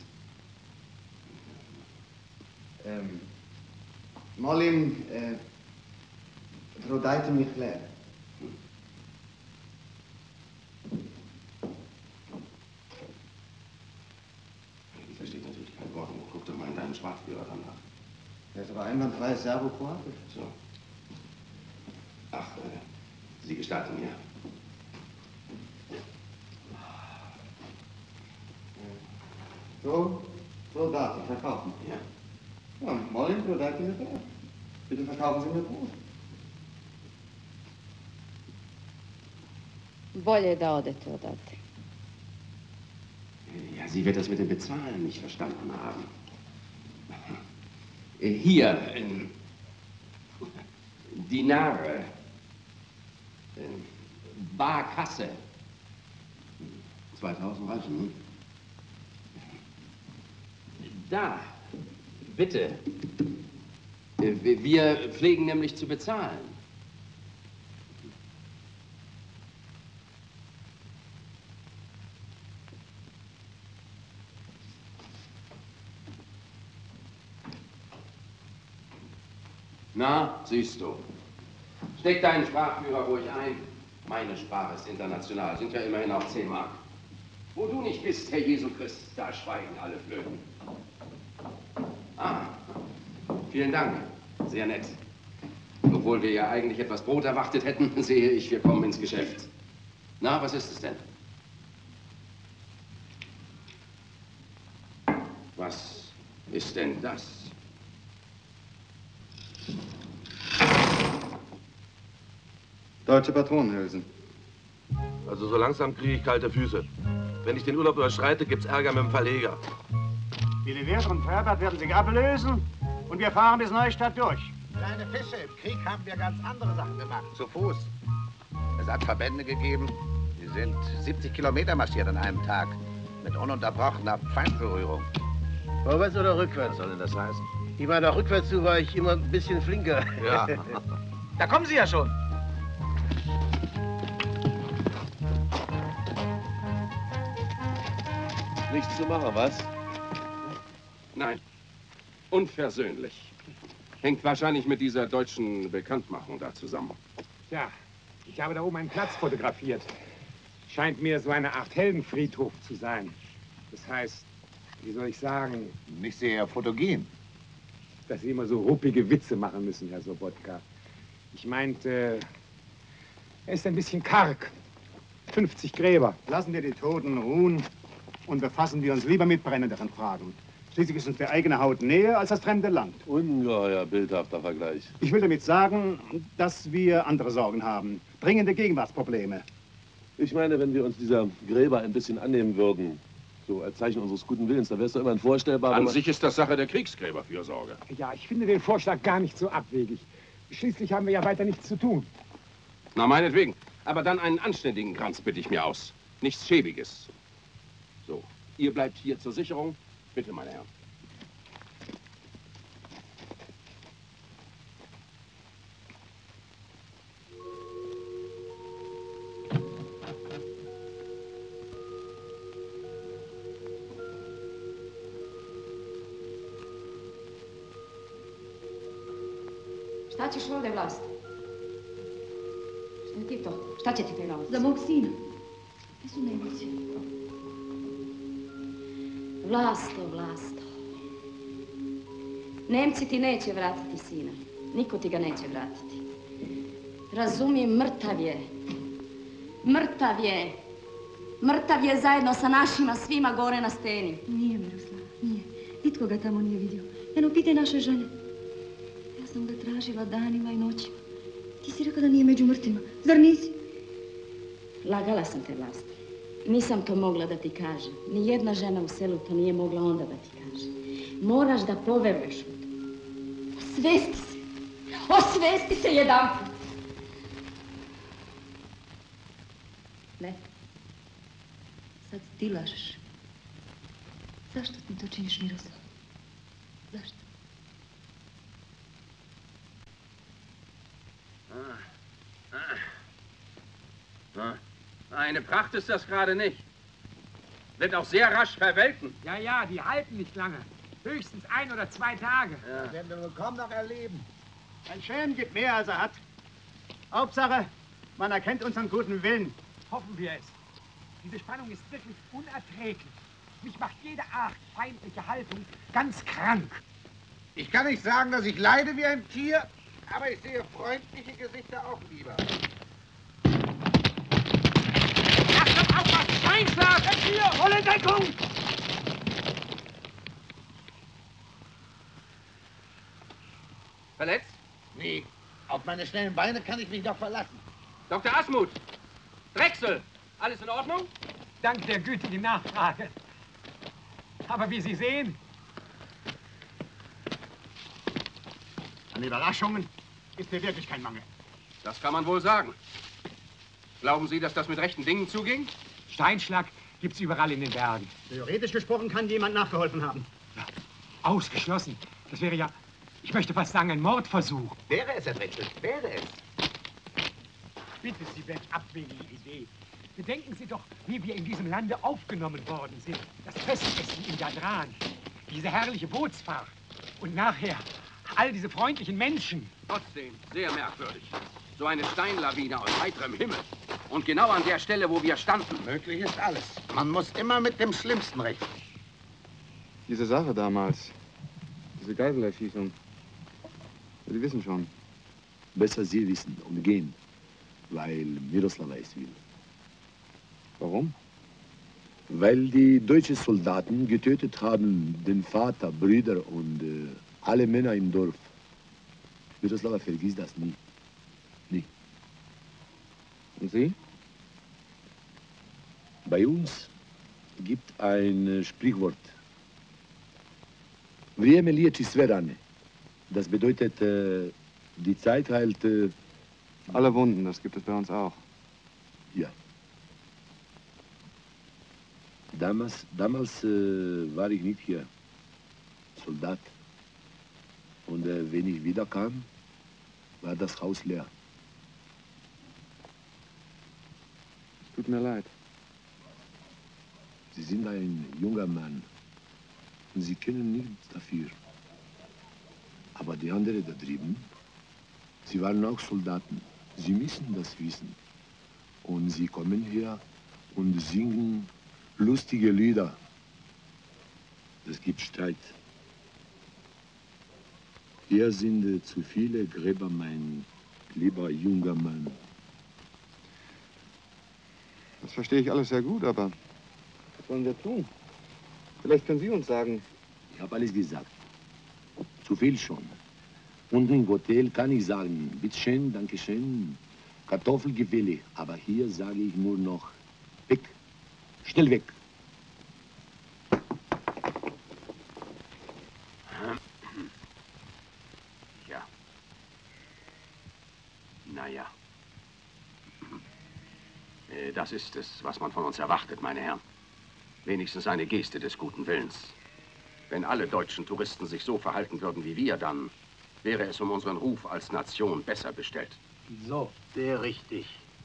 Speaker 15: Ähm, molim, äh, prodajte mi chleb.
Speaker 5: Ich verstehe natürlich kein Wort. Guck doch mal in deinen Sprachführer danach.
Speaker 15: Der ist aber einwandfrei Serbo-Kroatisch.
Speaker 5: So. Ach, äh, Sie gestatten mir.
Speaker 15: So, Soldaten, verkaufen.
Speaker 5: Ja.
Speaker 15: Ja, molim, prodajte mi chleb. Bitte verkaufen Sie mir Brot.
Speaker 13: Bolje da odete odavde.
Speaker 5: Ja, sie wird das mit dem Bezahlen nicht verstanden haben. Hier, in Dinare, in Barkasse. zweitausend reichen, hm? Da, bitte. Wir pflegen nämlich zu bezahlen. Na, siehst du. Steck deinen Sprachführer ruhig ein. Meine Sprache ist international, sind ja immerhin auch zehn Mark. Wo du nicht bist, Herr Jesu Christ, da schweigen alle Flöten. Ah, vielen Dank. Sehr nett. Obwohl wir ja eigentlich etwas Brot erwartet hätten, sehe ich, wir kommen ins Geschäft. Na, was ist es denn? Was ist denn das?
Speaker 15: Deutsche Patronenhülsen.
Speaker 10: Also so langsam kriege ich kalte Füße. Wenn ich den Urlaub überschreite, gibt's Ärger mit dem Verleger.
Speaker 3: Willi Wirth und Herbert werden sich ablösen und wir fahren bis Neustadt durch.
Speaker 21: Kleine Fische, im Krieg haben wir ganz andere Sachen gemacht. Zu Fuß. Es hat Verbände gegeben, die sind siebzig Kilometer marschiert an einem Tag. Mit ununterbrochener Feindberührung.
Speaker 9: Vorwärts oder rückwärts?
Speaker 21: Was soll denn das heißen?
Speaker 9: Ich meine, auch rückwärts zu war ich immer ein bisschen flinker.
Speaker 21: Ja.
Speaker 2: Da kommen Sie ja schon.
Speaker 10: Nichts zu machen, was?
Speaker 5: Nein, unversöhnlich. Hängt wahrscheinlich mit dieser deutschen Bekanntmachung da zusammen.
Speaker 1: Ja, ich habe da oben einen Platz fotografiert. Scheint mir so eine Art Heldenfriedhof zu sein. Das heißt, wie soll ich sagen?
Speaker 21: Nicht sehr fotogen.
Speaker 1: Dass Sie immer so ruppige Witze machen müssen, Herr Sobotka. Ich meinte, er ist ein bisschen karg. fünfzig Gräber.
Speaker 3: Lassen wir die Toten ruhen und befassen wir uns lieber mit brennenderen Fragen. Schließlich ist uns die eigene Haut näher als das fremde Land.
Speaker 10: Ungeheuer bildhafter Vergleich.
Speaker 3: Ich will damit sagen, dass wir andere Sorgen haben. Dringende Gegenwartsprobleme.
Speaker 10: Ich meine, wenn wir uns dieser Gräber ein bisschen annehmen würden, so als Zeichen unseres guten Willens, dann wäre es doch immerhin vorstellbar.
Speaker 5: An sich ist das Sache der Kriegsgräberfürsorge.
Speaker 1: Ja, ich finde den Vorschlag gar nicht so abwegig. Schließlich haben wir ja weiter nichts zu tun.
Speaker 5: Na, meinetwegen. Aber dann einen anständigen Kranz bitte ich mir aus. Nichts Schäbiges. So, ihr bleibt hier zur Sicherung. Bitte, meine Herren.
Speaker 12: Šta ćeš ovdje, Vlast? Šta ti to? Šta će ti taj novac?
Speaker 13: Za mog sina. Gdje su Nemci?
Speaker 12: Vlasto, Vlasto. Nemci ti neće vratiti sina. Niko ti ga neće vratiti. Razumijem, mrtav je. Mrtav je. Mrtav je zajedno sa našima svima gore na steni.
Speaker 13: Nije, Miroslava, nije. Nitko ga tamo nije vidio. Eno, pitaj naše žene. Ja sam ga tražila danima i noćima. Ti si rekao da nije među mrtvima. Zar nisi?
Speaker 12: Lagala sam te, Vlasto. Nisam to mogla da ti kažem. Ni jedna žena u selu to nije mogla onda da ti kaže. Moraš da poveruješ u to. Osvesti se. Osvesti se jedanput. Ne. Sad ti lažeš. Zašto ti to činiš, Miroslav? Zašto?
Speaker 5: Ah. Ah. Ah. Eine Pracht ist das gerade nicht. Wird auch sehr rasch verwelken.
Speaker 1: Ja, ja, die halten nicht lange. Höchstens ein oder zwei Tage.
Speaker 5: Ja.
Speaker 20: Das werden wir wohl kaum noch erleben.
Speaker 3: Ein Schelm gibt mehr, als er hat. Hauptsache, man erkennt unseren guten Willen.
Speaker 1: Hoffen wir es. Diese Spannung ist wirklich unerträglich. Mich macht jede Art feindliche Haltung ganz krank.
Speaker 7: Ich kann nicht sagen, dass ich leide wie ein Tier, aber ich sehe freundliche Gesichter auch lieber.
Speaker 1: Achtung, aufpassen! Steinschlag! Jetzt hier! Volle Deckung!
Speaker 5: Verletzt?
Speaker 7: Nee. Auf meine schnellen Beine kann ich mich noch verlassen.
Speaker 5: Doktor Asmuth! Drechsel! Alles in Ordnung?
Speaker 1: Dank der gütigen Nachfrage. Aber wie Sie sehen...
Speaker 3: An Überraschungen ist mir wirklich kein Mangel.
Speaker 5: Das kann man wohl sagen. Glauben Sie, dass das mit rechten Dingen zuging?
Speaker 1: Steinschlag gibt's überall in den Bergen.
Speaker 3: Theoretisch gesprochen kann jemand nachgeholfen haben.
Speaker 1: Ja, ausgeschlossen. Das wäre ja, ich möchte fast sagen, ein Mordversuch.
Speaker 21: Wäre es, Herr Drechsel, wäre es.
Speaker 1: Bitte Sie, abwegige Idee. Bedenken Sie doch, wie wir in diesem Lande aufgenommen worden sind. Das Festessen in Jadran, diese herrliche Bootsfahrt und nachher all diese freundlichen Menschen.
Speaker 5: Trotzdem, sehr merkwürdig. So eine Steinlawine aus heiterem Himmel. Und genau an der Stelle, wo wir standen.
Speaker 21: Möglich ist alles. Man muss immer mit dem Schlimmsten rechnen.
Speaker 15: Diese Sache damals, diese Geiselerschießung, Sie wissen schon.
Speaker 11: Besser Sie wissen und gehen, weil Miroslava es will.
Speaker 15: Warum?
Speaker 11: Weil die deutschen Soldaten getötet haben den Vater, Brüder und äh, alle Männer im Dorf. Miroslava vergisst das nie. Nie.
Speaker 15: Und Sie?
Speaker 11: Bei uns gibt ein äh, Sprichwort. Время лечит все раны. Das bedeutet, äh, die Zeit heilt... Äh,
Speaker 15: alle Wunden, das gibt es bei uns auch.
Speaker 11: Ja. Damals, damals äh, war ich nicht hier, Soldat. Und äh, wenn ich wiederkam, war das Haus leer.
Speaker 15: Es tut mir leid.
Speaker 11: Sie sind ein junger Mann und Sie können nichts dafür. Aber die anderen da drüben, sie waren auch Soldaten. Sie müssen das wissen. Und sie kommen her und singen lustige Lieder. Es gibt Streit. Hier sind äh, zu viele Gräber, mein lieber junger Mann.
Speaker 15: Das verstehe ich alles sehr gut, aber was wollen wir tun? Vielleicht können Sie uns sagen.
Speaker 11: Ich habe alles gesagt. Zu viel schon. Und im Hotel kann ich sagen, bitteschön, dankeschön, Kartoffelgefälle. Aber hier sage ich nur noch, weg, schnell weg.
Speaker 5: Ja. Naja. Das ist es, was man von uns erwartet, meine Herren. Wenigstens eine Geste des guten Willens. Wenn alle deutschen Touristen sich so verhalten würden wie wir, dann wäre es um unseren Ruf als Nation besser bestellt.
Speaker 21: So, sehr richtig.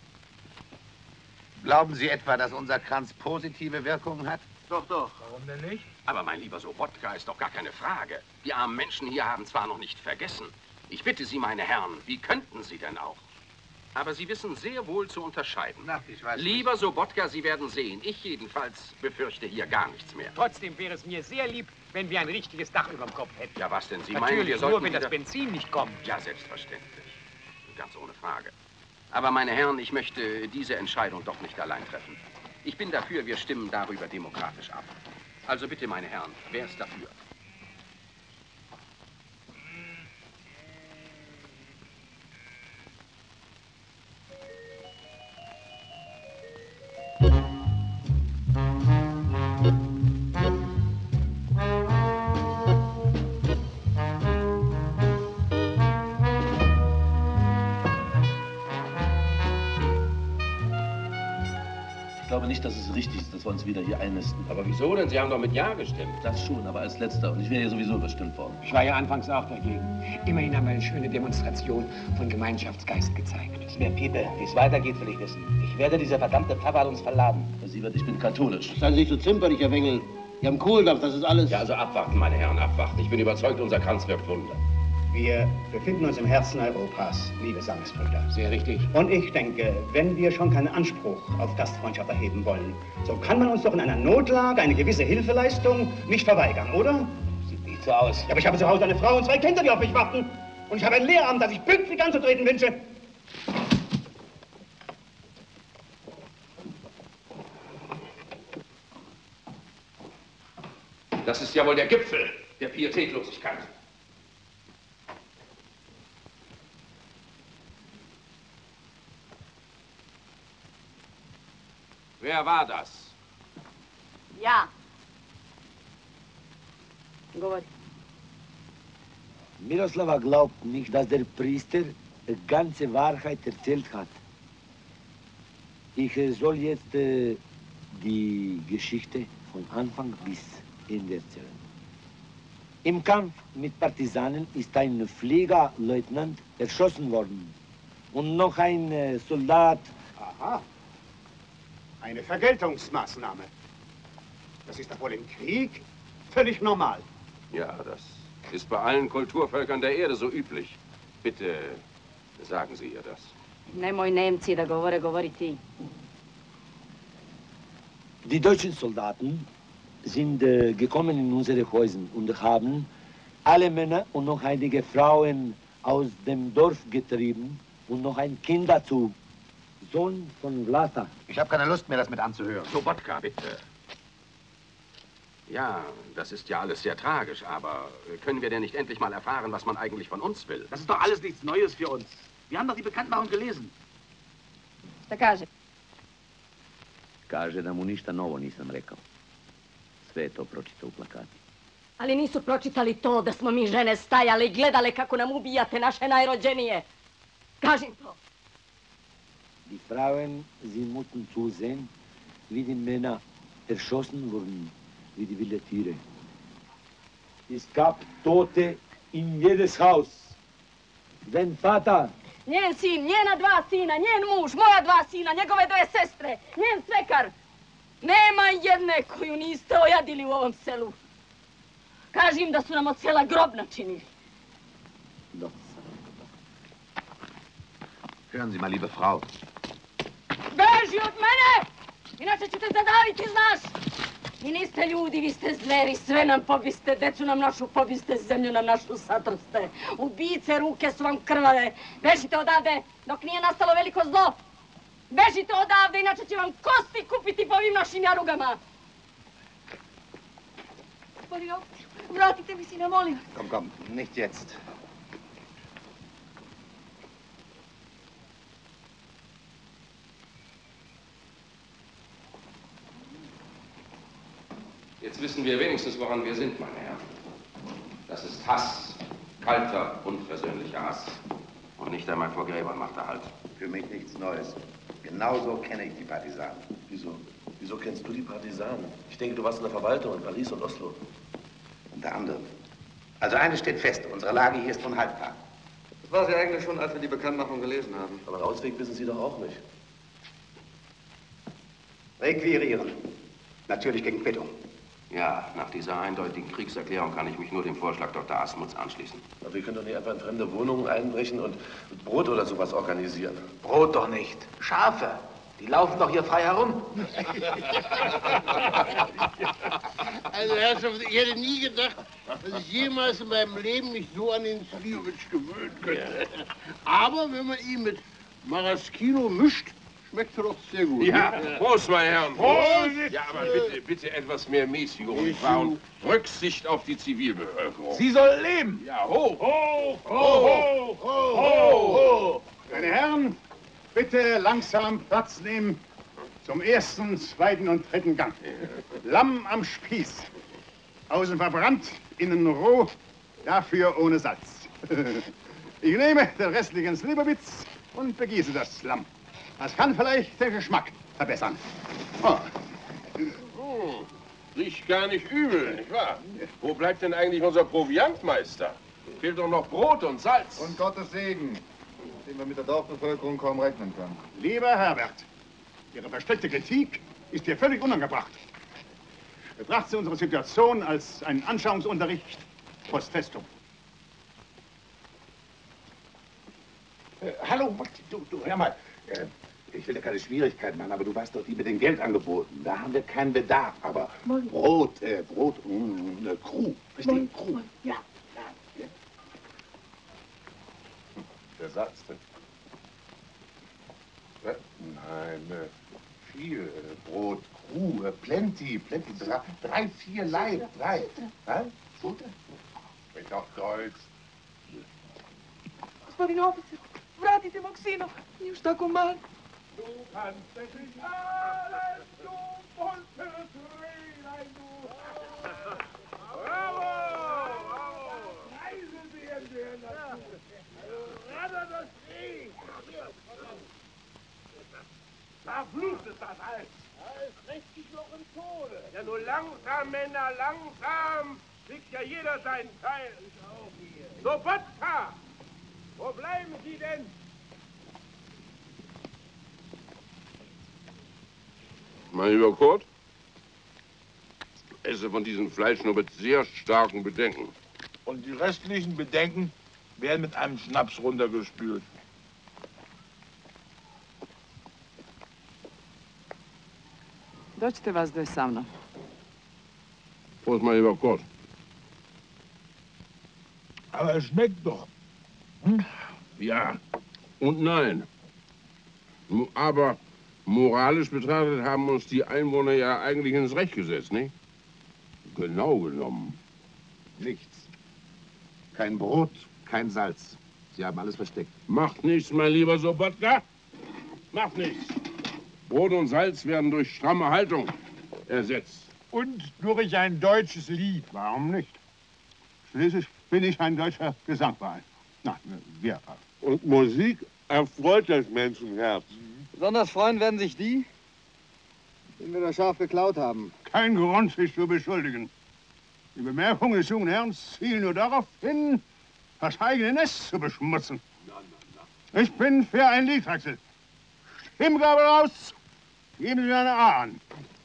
Speaker 21: Glauben Sie etwa, dass unser Kranz positive Wirkungen hat?
Speaker 5: Doch, doch. Warum denn nicht? Aber mein lieber Sobotka, ist doch gar keine Frage. Die armen Menschen hier haben zwar noch nicht vergessen. Ich bitte Sie, meine Herren, wie könnten Sie denn auch? Aber Sie wissen sehr wohl zu unterscheiden.
Speaker 21: Na, ich weiß
Speaker 5: Lieber nicht. Sobotka, Sie werden sehen. Ich jedenfalls befürchte hier gar nichts mehr.
Speaker 1: Trotzdem wäre es mir sehr lieb, wenn wir ein richtiges Dach über dem Kopf hätten.
Speaker 5: Ja, was denn? Sie
Speaker 1: Natürlich,
Speaker 5: meinen, wir sollten
Speaker 1: nur wenn
Speaker 5: wieder...
Speaker 1: das Benzin nicht kommt.
Speaker 5: Ja, selbstverständlich. Ganz ohne Frage. Aber, meine Herren, ich möchte diese Entscheidung doch nicht allein treffen. Ich bin dafür, wir stimmen darüber demokratisch ab. Also bitte, meine Herren, wer ist dafür?
Speaker 10: Ich glaube nicht, dass es richtig ist, dass wir uns wieder hier einnisten.
Speaker 5: Aber wieso denn? Sie haben doch mit Ja gestimmt.
Speaker 10: Das schon, aber als Letzter. Und ich wäre ja sowieso überstimmt worden.
Speaker 1: Ich war ja anfangs auch dagegen. Immerhin haben wir eine schöne Demonstration von Gemeinschaftsgeist gezeigt.
Speaker 2: Mir Piepe, wie es weitergeht, will ich wissen. Ich werde diese verdammte Pfarrer uns verladen.
Speaker 10: Siebert, ich bin katholisch.
Speaker 9: Seien Sie nicht so zimperlich, Herr Wengel. Wir haben Kohldampf, das ist alles.
Speaker 5: Ja, also abwarten, meine Herren, abwarten. Ich bin überzeugt, unser Kranz wirkt Wunder.
Speaker 3: Wir befinden uns im Herzen Europas, liebe Sangesbrüder.
Speaker 1: Sehr richtig.
Speaker 3: Und ich denke, wenn wir schon keinen Anspruch auf Gastfreundschaft erheben wollen, so kann man uns doch in einer Notlage eine gewisse Hilfeleistung nicht verweigern, oder?
Speaker 2: Sieht nicht so aus.
Speaker 3: Ja, aber ich habe zu Hause eine Frau und zwei Kinder, die auf mich warten. Und ich habe ein Lehramt, das ich pünktlich anzutreten wünsche.
Speaker 5: Das ist ja wohl der Gipfel der Pietätlosigkeit. Wer war das?
Speaker 12: Ja. Govori.
Speaker 18: Miroslava glaubt nicht, dass der Priester die ganze Wahrheit erzählt hat. Ich soll jetzt äh, die Geschichte von Anfang bis Ende erzählen. Im Kampf mit Partisanen ist ein Fliegerleutnant erschossen worden und noch ein äh, Soldat.
Speaker 3: Aha. Eine Vergeltungsmaßnahme. Das ist doch wohl im Krieg völlig normal.
Speaker 5: Ja, das ist bei allen Kulturvölkern der Erde so üblich. Bitte sagen Sie ihr das.
Speaker 12: Nemoj Nemci da govore, govori ti.
Speaker 18: Die deutschen Soldaten sind äh, gekommen in unsere Häuser und haben alle Männer und noch einige Frauen aus dem Dorf getrieben und noch ein Kind dazu. Sohn von Vlasa.
Speaker 21: Ich habe keine Lust mehr, das mit anzuhören.
Speaker 5: Sobotka, bitte. Ja, das ist ja alles sehr tragisch, aber können wir denn nicht endlich mal erfahren, was man eigentlich von uns will?
Speaker 2: Das ist doch alles nichts Neues für uns. Wir haben doch die Bekanntmachung gelesen.
Speaker 12: Šta kaže?
Speaker 19: Kaže da mu ništa novo nisam rekao. Sve je to pročitao u plakati.
Speaker 12: Ali nisu pročitali to da smo mi žene stajale i gledale kako nam ubijate naše najrođenije. Kažim to.
Speaker 18: Die Frauen, sie mussten zusehen, wie die Männer erschossen wurden, wie die wilde Tiere. Es gab Tote in jedes Haus. Wenn Vater...
Speaker 12: Njen sin, njena dva sina, njen muž, moja dva sina, njegove dve sestre, njen svekar. Nema jedne koju niste ojadili u ovom selu. Kažim da su nam od sela grob načinili.
Speaker 21: Hören Sie mal, liebe Frau.
Speaker 12: Beži od mene! Inače ću te zadaviti, znaš! Vi niste ljudi, vi ste zveri, sve nam pobiste, decu nam našu pobiste, zemlju nam našu satrste. Ubice, ruke su vam krvave. Bežite odavde, dok nije nastalo veliko zlo. Bežite odavde, inače će vam kosti kupiti po ovim našim jarugama.
Speaker 13: Gospodin Optiju, vratite mi sina, molim.
Speaker 21: Komm, komm, nicht jetzt.
Speaker 5: Jetzt wissen wir wenigstens, woran wir sind, meine Herren. Das ist Hass, kalter, unversöhnlicher Hass. Und nicht einmal vor Gräbern macht er Halt.
Speaker 21: Für mich nichts Neues. Genauso kenne ich die Partisanen.
Speaker 10: Wieso? Wieso kennst du die Partisanen? Ich denke, du warst in der Verwaltung in Paris und Oslo.
Speaker 21: Unter anderem. Also eines steht fest, unsere Lage hier ist unhaltbar.
Speaker 15: Das war sie eigentlich schon, als wir die Bekanntmachung gelesen haben.
Speaker 10: Aber einen Ausweg wissen Sie doch auch nicht.
Speaker 3: Requirieren. Natürlich gegen Quittung.
Speaker 5: Ja, nach dieser eindeutigen Kriegserklärung kann ich mich nur dem Vorschlag Doktor Asmuths anschließen.
Speaker 10: Aber wir können doch nicht einfach in fremde Wohnungen einbrechen und Brot oder sowas organisieren.
Speaker 2: Brot doch nicht. Schafe. Die laufen doch hier frei herum.
Speaker 9: Also, Herrschaft, ich hätte nie gedacht, dass ich jemals in meinem Leben mich so an den Slivovic gewöhnen könnte. Aber wenn man ihn mit Maraschino mischt, schmeckt er doch sehr gut.
Speaker 5: Ja,
Speaker 9: ne?
Speaker 5: Prost, meine Herren.
Speaker 9: Prost!
Speaker 5: Ja, aber bitte, bitte etwas mehr Mäßigung und Rücksicht auf die Zivilbevölkerung.
Speaker 6: Sie soll leben!
Speaker 5: Ja, hoch!
Speaker 6: Hoch! Hoch! Hoch! Hoch! Meine Herren, bitte langsam Platz nehmen zum ersten, zweiten und dritten Gang. Lamm am Spieß. Außen verbrannt, innen roh, dafür ohne Salz. Ich nehme den restlichen Slivovitz und begieße das Lamm. Das kann vielleicht den Geschmack verbessern. Oh.
Speaker 10: Hm, riecht gar nicht übel, nicht wahr? Wo bleibt denn eigentlich unser Proviantmeister? Fehlt doch noch Brot und Salz.
Speaker 6: Und Gottes Segen, mit dem wir mit der Dorfbevölkerung kaum rechnen können. Lieber Herbert, Ihre versteckte Kritik ist hier völlig unangebracht. Betrachten Sie unsere Situation als einen Anschauungsunterricht post festum.
Speaker 7: Äh, hallo, du, du, hör mal. Äh, ich will dir keine Schwierigkeiten machen, aber du warst doch die mit den Geldangeboten. Da haben wir keinen Bedarf, aber
Speaker 22: Moin.
Speaker 7: Brot, äh, Brot, mh, äh, Crew, verstehen? Crew. Ja, ja, ja.
Speaker 10: Der Satz denn?
Speaker 7: Äh, Nein, äh, viel äh, Brot, Crew, äh, plenty, plenty. Drei, drei vier Leib, drei. Hä?
Speaker 10: Sprich auch Deutsch.
Speaker 22: Gospodin oficer, vratite mog sina. Nije tako mal.
Speaker 10: Du kannst es nicht alles, du buntes Rehlein, du. Bravo! Bravo! Reisen Sie in der Natur. Radar das Reh. Verflucht ist das alles. Er ist richtig noch im Tode. Ja, nur langsam, Männer, langsam. Kriegt ja jeder seinen Teil. Ich auch hier. Sobotka! Wo bleiben Sie denn? Mein lieber Kurt, esse von diesem Fleisch nur mit sehr starken Bedenken.
Speaker 7: Und die restlichen Bedenken werden mit einem Schnaps runtergespült.
Speaker 22: Dođite vas dve sa mnom.
Speaker 10: Prost, mein lieber Kurt.
Speaker 7: Aber es schmeckt doch. Hm?
Speaker 10: Ja und nein. Mo- Aber moralisch betrachtet haben uns die Einwohner ja eigentlich ins Recht gesetzt, nicht? Genau genommen.
Speaker 7: Nichts. Kein Brot, kein Salz. Sie haben alles versteckt.
Speaker 10: Macht nichts, mein lieber Sobotka. Macht nichts. Brot und Salz werden durch stramme Haltung ersetzt.
Speaker 6: Und durch ein deutsches Lied. Warum nicht? Schließlich bin ich ein deutscher Gesangverein. Na, wir.
Speaker 10: Und Musik erfreut das Menschenherz.
Speaker 20: Besonders freuen werden sich die, denen wir das Schaf geklaut haben.
Speaker 6: Kein Grund, sich zu beschuldigen. Die Bemerkungen des jungen Herrn zielen nur darauf hin, das eigene Nest zu beschmutzen. Ich bin für ein Liedwechsel. Stimmgabel raus. Geben Sie eine A an.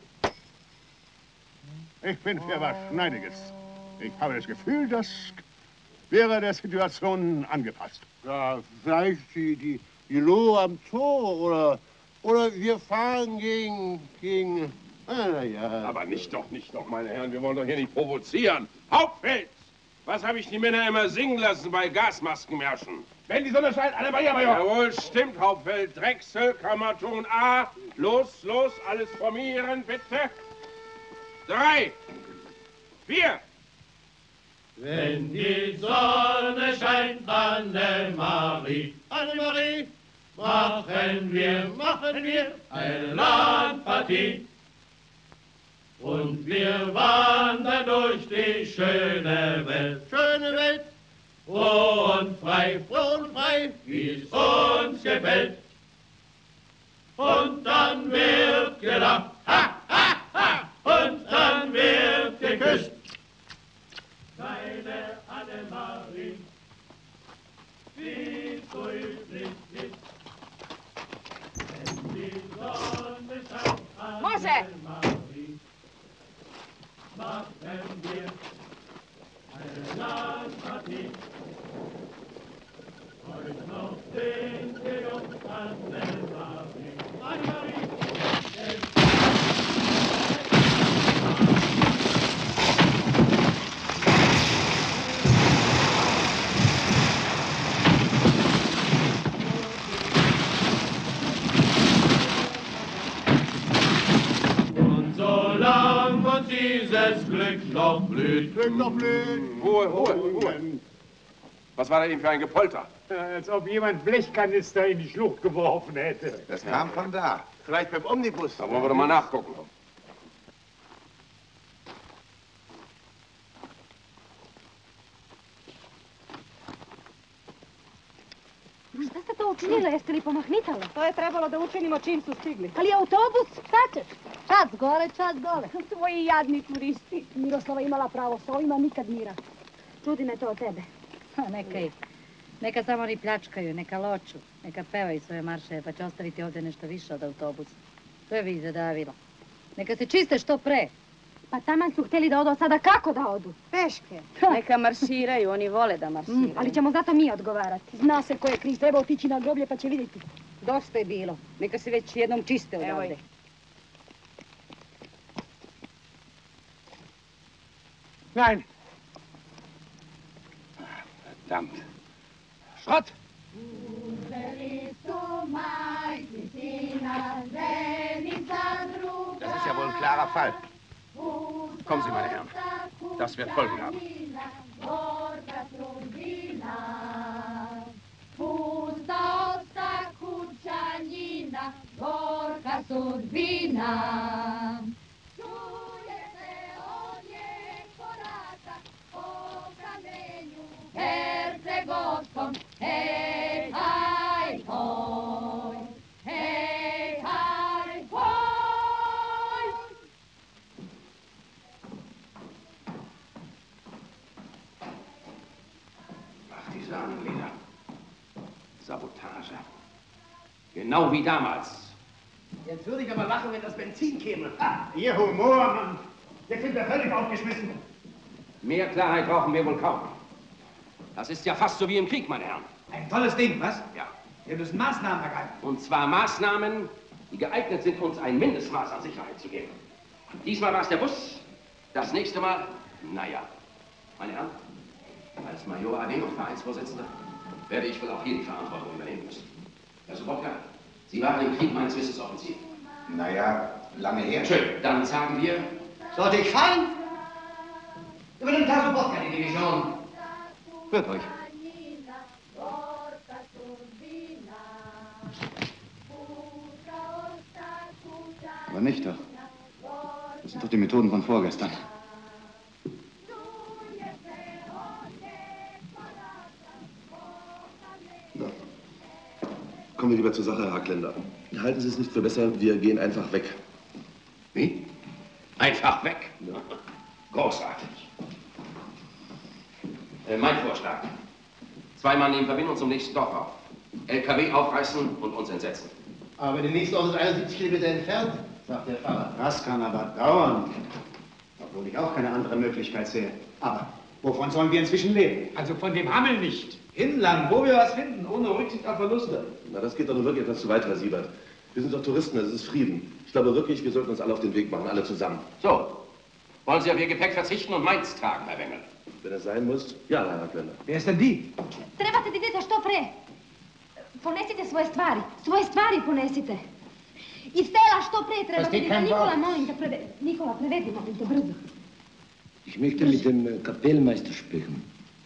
Speaker 6: Ich bin für was Schneidiges. Ich habe das Gefühl, das wäre der Situation angepasst.
Speaker 9: Ja, vielleicht die, die, die Lore am Tor oder, oder wir fahren gegen, gegen, ah, ja.
Speaker 10: Aber nicht doch, nicht doch, meine Herren. Wir wollen doch hier nicht provozieren. Hauptfeld! Was habe ich die Männer immer singen lassen bei Gasmaskenmärschen?
Speaker 6: Wenn die Sonne scheint, alle bei ihr, Major.
Speaker 10: Jawohl, stimmt, Hauptfeld. Drechsel, Kammerton A. Los, los, alles formieren, bitte. Drei, vier.
Speaker 14: Wenn die Sonne scheint, Annemarie, Annemarie, machen wir, machen wir eine Landpartie. Und wir wandern durch die schöne Welt, schöne Welt, froh und frei, froh und frei, wie es uns gefällt. Und dann wird gelacht, ha, ha, ha, und dann wird geküsst. Kleine Annemarie, wie so üblich ist, wenn die Sonne scheint, Annemarie, machen wir eine Landpartie. Heute noch denken wir uns Annemarie, Annemarie, solang uns dieses Glück noch blüht.
Speaker 6: Glück noch blüht.
Speaker 10: Ruhe, Ruhe, Ruhe. Was war da eben für ein Gepolter?
Speaker 6: Ja, als ob jemand Blechkanister in die Schlucht geworfen hätte.
Speaker 7: Das kam von da. Vielleicht beim Omnibus.
Speaker 10: Da wollen wir doch mal nachgucken.
Speaker 13: Šta ste to učinila? Jeste li pomahnitala?
Speaker 22: To je trebalo da učinimo čim su stigli.
Speaker 13: Ali autobus, šta ćeš?
Speaker 22: Čac gore, čac dole. Tvoji jadni turisti.
Speaker 13: Miroslava imala pravo, s ovima nikad mira. Čudi me to od tebe.
Speaker 8: Ha, neka ih. Neka samo oni pljačkaju, neka loču, neka pevaju svoje marševe, pa će ostaviti ovdje nešto više od autobusa. To je vi zadavilo. Neka se čiste što pre.
Speaker 13: Pa taman su htjeli da odu, a sada kako da odu?
Speaker 22: Peške. Neka marširaju, oni vole da marširaju.
Speaker 13: Mm, ali ćemo zato mi odgovarati. Zna se ko je kriv, treba otići na groblje pa će vidjeti.
Speaker 22: Dosta je bilo. Neka se već jednom čiste odavde.
Speaker 2: Nein. Verdammt. Schrott!
Speaker 21: Das ist ja wohl ein klarer Fall. Kommen Sie, meine Herren. Das wird Folgen haben.
Speaker 14: Hercegowską, hej, haj, hoj, hej, haj, hoj.
Speaker 5: Ach, diese Anleger. Sabotage. Genau wie damals.
Speaker 2: Jetzt würde ich aber lachen, wenn das Benzin käme.
Speaker 3: Ah, Ihr Humor, Mann. Jetzt sind wir völlig aufgeschmissen.
Speaker 5: Mehr Klarheit brauchen wir wohl kaum. Das ist ja fast so wie im Krieg, meine Herren.
Speaker 2: Ein tolles Ding, was?
Speaker 5: Ja.
Speaker 2: Wir müssen Maßnahmen ergreifen.
Speaker 5: Und zwar Maßnahmen, die geeignet sind, uns ein Mindestmaß an Sicherheit zu geben. Diesmal war es der Bus, das nächste Mal, naja. Meine Herren, als Major A D und Vereinsvorsitzender werde ich wohl auch hier die Verantwortung übernehmen müssen. Herr Sobotka, Sie waren im Krieg meines Wissens Offizier.
Speaker 21: Naja, lange her.
Speaker 5: Schön, dann sagen wir...
Speaker 2: Sollte ich fallen? Übernimmt Herr Sobotka die Division.
Speaker 5: Hört euch.
Speaker 15: Aber nicht doch. Das sind doch die Methoden von vorgestern.
Speaker 17: Na. Kommen wir lieber zur Sache, Herr Hackländer. Halten Sie es nicht für besser, wir gehen einfach weg.
Speaker 5: Wie? Einfach weg? Ja. Großartig. Äh, mein Vorschlag. Zwei Mann nehmen Verbindung zum nächsten Dorf auf. L K W aufreißen und uns entsetzen.
Speaker 9: Aber der nächste Ort ist einundsiebzig Kilometer entfernt, sagt der Pfarrer.
Speaker 3: Das kann aber dauern. Obwohl ich auch keine andere Möglichkeit sehe. Aber wovon sollen wir inzwischen leben?
Speaker 2: Also von dem Hammel nicht. Inland, wo wir was finden, ohne Rücksicht auf Verluste.
Speaker 17: Na, das geht doch nun wirklich etwas zu weit, Herr Siebert. Wir sind doch Touristen, es ist Frieden. Ich glaube wirklich, wir sollten uns alle auf den Weg machen, alle zusammen.
Speaker 5: So. Wollen Sie auf Ihr Gepäck verzichten und meins tragen, Herr Wengel?
Speaker 17: Wenn es sein muss, ja, Herr Hackländer.
Speaker 2: Wer ist denn die?
Speaker 13: Trebate da idete što pre. Ponesite svoje stvari. Svoje stvari ponesite. I Stella što pre trebate da Nikola, molim te, preve... Nikola, prevedi, molim te, brzo.
Speaker 18: Ich möchte mit dem Kapellmeister sprechen.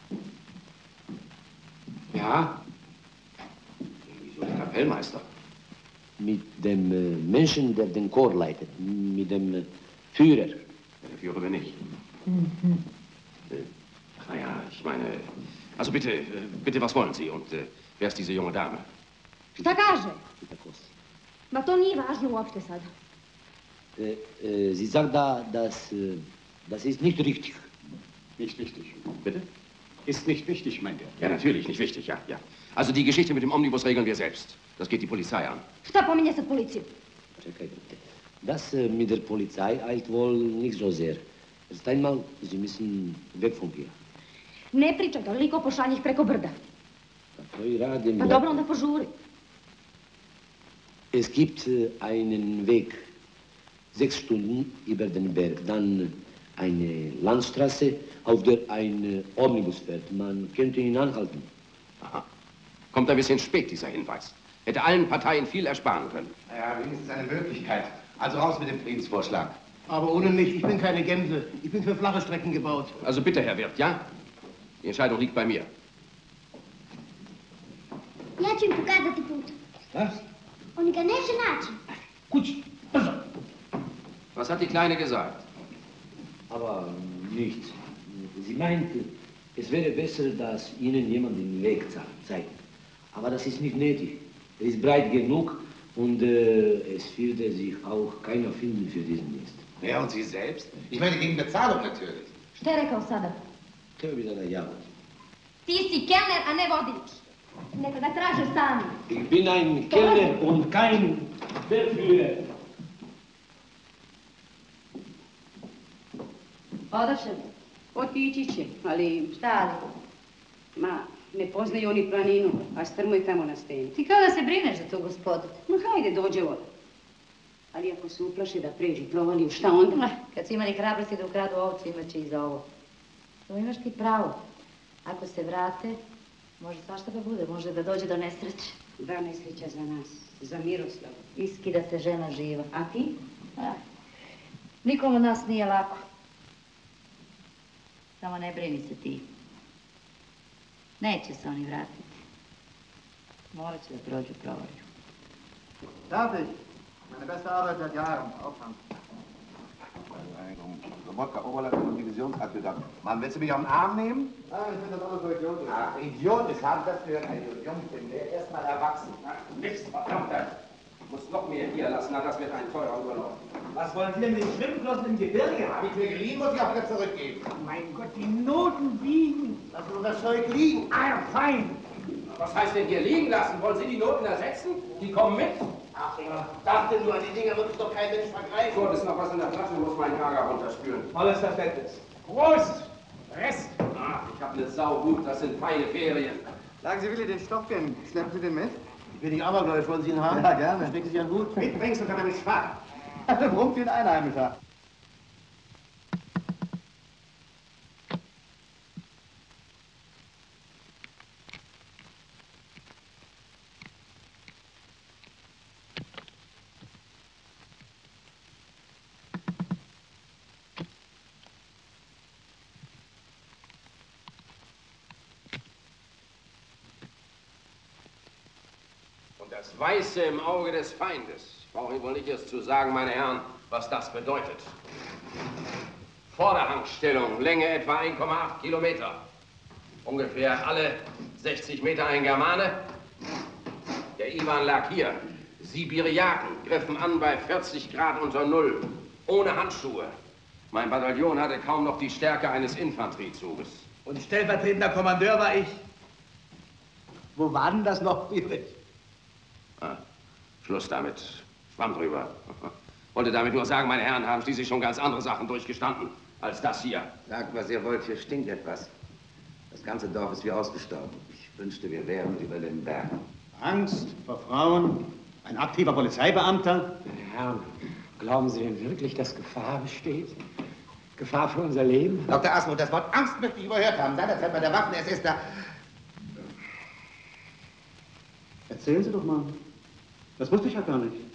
Speaker 5: Ja? Wieso der Kapellmeister?
Speaker 18: Mit dem äh, Menschen, der den Chor leitet. Mit dem äh, Führer.
Speaker 5: Ja, der Führer bin ich.
Speaker 13: Mhm.
Speaker 5: Äh, naja, ich meine... Also bitte, äh, bitte, was wollen Sie? Und äh, wer ist diese junge Dame?
Speaker 13: Šta kaže? Ma to nije važno uopšte sada.
Speaker 18: Äh, äh, sie sagt da, dass, äh, das ist nicht richtig.
Speaker 3: Nicht wichtig.
Speaker 5: Bitte?
Speaker 3: Ist nicht wichtig, meint er.
Speaker 5: Ja, natürlich, nicht wichtig, ja, ja. Also die Geschichte mit dem Omnibus regeln wir selbst. Das geht die Polizei an.
Speaker 13: Šta pominje sad policiju?
Speaker 18: Čekajte. Das äh, mit der Polizei eilt wohl nicht so sehr. Erst einmal, Sie müssen weg von hier.
Speaker 13: Ne pričaj toliko, pošalji ih preko brda.
Speaker 18: To i radim.
Speaker 13: Pa dobro, onda požuri.
Speaker 18: Es gibt äh, einen Weg, sechs Stunden über den Berg, dann eine Landstraße, auf der ein äh, Omnibus fährt. Man könnte ihn anhalten.
Speaker 5: Aha. Kommt ein bisschen spät, dieser Hinweis. Hätte allen Parteien viel ersparen können.
Speaker 21: Ja, wenigstens eine Möglichkeit. Also raus mit dem Friedensvorschlag.
Speaker 9: Aber ohne mich, ich bin keine Gänse. Ich bin für flache Strecken gebaut.
Speaker 5: Also bitte, Herr Wirt, ja? Die Entscheidung liegt bei mir.
Speaker 23: Ja ću im pokazati put.
Speaker 5: Was?
Speaker 23: Oni ga neće naći.
Speaker 5: Gut. Was hat die Kleine gesagt?
Speaker 18: Aber nichts. Sie meinte, es wäre besser, dass Ihnen jemand den Weg zeigt. Aber das ist nicht nötig. Er ist breit genug und äh, es würde sich auch keiner finden für diesen Dienst.
Speaker 21: Ja, und Sie selbst? Ich meine, gegen Bezahlung natürlich.
Speaker 13: Šta je rekao sada?
Speaker 18: Htio bi da najavim.
Speaker 13: Ti si kelner, a ne vodič. Neka ga traže sami.
Speaker 18: Ich bin ein Kellner und kein Verführer.
Speaker 4: Odaše, otići će, ali šta ali? Ma, ne poznaju oni planinu, a strmo je tamo na steni.
Speaker 8: Ti kao da se brineš za tu gospodu.
Speaker 4: Ma hajde, dođe voda. Ali ako se uplaše da pređi provaliju, šta onda?
Speaker 8: Ma, kad su imali hrabrosti da ukradu ovcu, imat će i za ovo. To imaš ti pravo. Ako se vrate, može svašta da bude, može da dođe do nesreće.
Speaker 4: Da, nesreća za nas, za Miroslavu.
Speaker 8: Iskida se žena živa.
Speaker 4: A ti?
Speaker 8: A, nikom od nas nije lako. Samo ne brini se ti. Neće se oni vratiti. Morat će da prođu provaliju.
Speaker 20: Darf ich? Meine beste Arbeit seit Jahren. Aufhang.
Speaker 21: Sobotka, Oberleitung und Divisionsadjutant. Mann, willst du mich auf den Arm nehmen?
Speaker 20: Nein, ich finde das alles so idiotisch.
Speaker 21: Ach, Idiot, was haben das für ein Jung, der erst mal erwachsen.
Speaker 2: Nichts, verdammter. Du musst noch mehr hier lassen, na, das wird ein teurer Urlaub.
Speaker 21: Was wollen Sie denn mit den Schwimmflossen im Gebirge? Hab ich mir geliehen, muss ich auch wieder zurückgeben.
Speaker 2: Mein Gott, die Noten biegen.
Speaker 21: Lass uns das Zeug liegen.
Speaker 2: Ah, fein. Was heißt denn hier liegen lassen? Wollen Sie die Noten ersetzen? Die kommen mit.
Speaker 21: Ach, ich dachte nur, an die Dinger wird sich doch kein Mensch vergreifen.
Speaker 2: So, ist noch was in der Tasche, muss mein Ärger runterspülen.
Speaker 21: Volles Verständnis.
Speaker 2: Prost! Rest! Ach, ich hab ne Sauhut, das sind feine Ferien.
Speaker 20: Sagen Sie, Willi, den Stoffchen, schleppen Sie den mit?
Speaker 21: Will ich Abergläubisch von Ihnen haben?
Speaker 20: Ja, gerne.
Speaker 21: Schmeckt sich ja gut.
Speaker 20: Mitbringst du, kann er nicht sparen. Der brummt wie ein Einheimischer.
Speaker 2: Das Weiße im Auge des Feindes. Ich brauche Ihnen wohl nicht erst zu sagen, meine Herren, was das bedeutet. Vorderhangstellung, Länge etwa eins Komma acht Kilometer. Ungefähr alle sechzig Meter ein Germane. Der Iwan lag hier. Sibiriaken griffen an bei vierzig Grad unter Null, ohne Handschuhe. Mein Bataillon hatte kaum noch die Stärke eines Infanteriezuges.
Speaker 21: Und stellvertretender Kommandeur war ich. Wo war denn das noch übrig?
Speaker 2: Ah, Schluss damit. Schwamm drüber. Wollte damit nur sagen, meine Herren haben schließlich schon ganz andere Sachen durchgestanden als das hier.
Speaker 21: Sagt, was ihr wollt, hier stinkt etwas. Das ganze Dorf ist wie ausgestorben. Ich wünschte, wir wären über den Bergen.
Speaker 3: Angst vor Frauen, ein aktiver Polizeibeamter.
Speaker 1: Meine Herren, glauben Sie denn wirklich, dass Gefahr besteht? Gefahr für unser Leben?
Speaker 21: Doktor Asmuth, das Wort Angst möchte ich überhört haben. Seinerzeit bei der Waffen-S S da...
Speaker 3: Erzählen Sie doch mal. Das wusste ich ja gar nicht.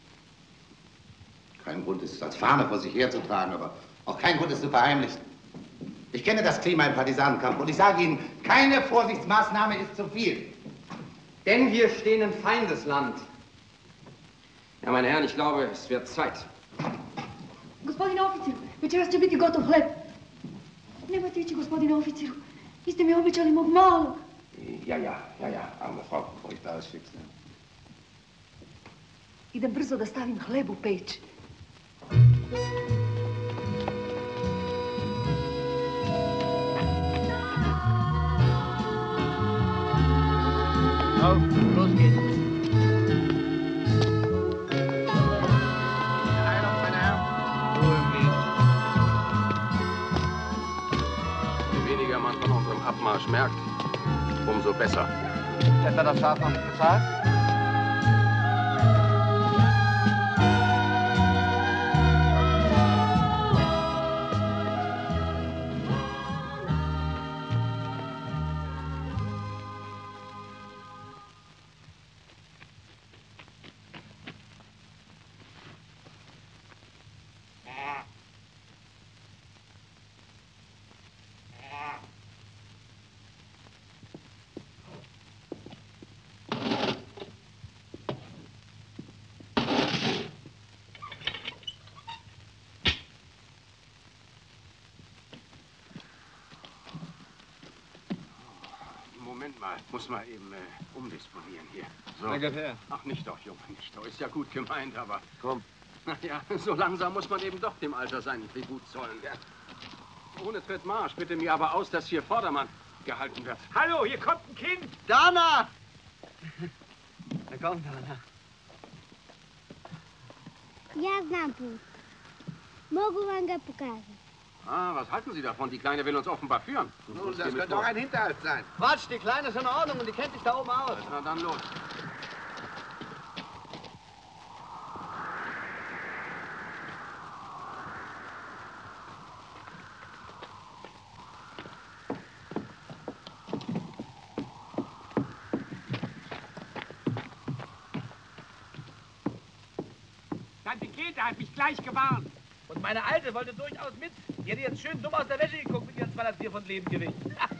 Speaker 21: Kein Grund, es als Fahne vor sich herzutragen, aber auch kein Grund, es zu verheimlichen. Ich kenne das Klima im Partisanenkampf und ich sage Ihnen, keine Vorsichtsmaßnahme ist zu viel.
Speaker 2: Denn wir stehen im Feindesland. Ja, meine Herren, ich glaube, es wird Zeit.
Speaker 13: Gospodine oficiru, večeras će biti gotov hleb. Nemojte ići, gospodine oficiru. Vi ste mi obećali mog malog.
Speaker 2: Ja, ja, ja, ja, arme Frau, furchtbares Schicksal.
Speaker 13: Idem brzo da stavim hleb u peć.
Speaker 20: Auf, los geht's. Eilung, meine Herren. Ruhe geht's.
Speaker 5: Je weniger man von unserem Abmarsch merkt, umso besser.
Speaker 20: Hat er das Schaf noch nicht bezahlt?
Speaker 2: Moment mal, muss mal eben äh, umdisponieren hier. So.
Speaker 11: Ungefähr.
Speaker 2: Ach, nicht doch, Junge, nicht doch. Ist ja gut gemeint, aber...
Speaker 11: Komm.
Speaker 2: Na ja, so langsam muss man eben doch dem Alter sein, wie gut sollen. Ja. Ohne Trittmarsch, bitte mir aber aus, dass hier Vordermann gehalten wird.
Speaker 10: Hallo, hier kommt ein Kind.
Speaker 11: Dana! Na komm, Dana.
Speaker 23: Ja znam put. Mogu vam ga pokazati.
Speaker 2: Ah, was halten Sie davon? Die Kleine will uns offenbar führen.
Speaker 21: Nun, das könnte doch ein Hinterhalt sein.
Speaker 11: Quatsch, die Kleine ist in Ordnung und die kennt sich da oben aus.
Speaker 2: Na dann los.
Speaker 10: Tante Grete hat mich gleich gewarnt.
Speaker 11: Und meine Alte wollte durchaus mit. Die hätte jetzt schön dumm aus der Wäsche geguckt mit ihren zweihundertvier von Lebengewicht.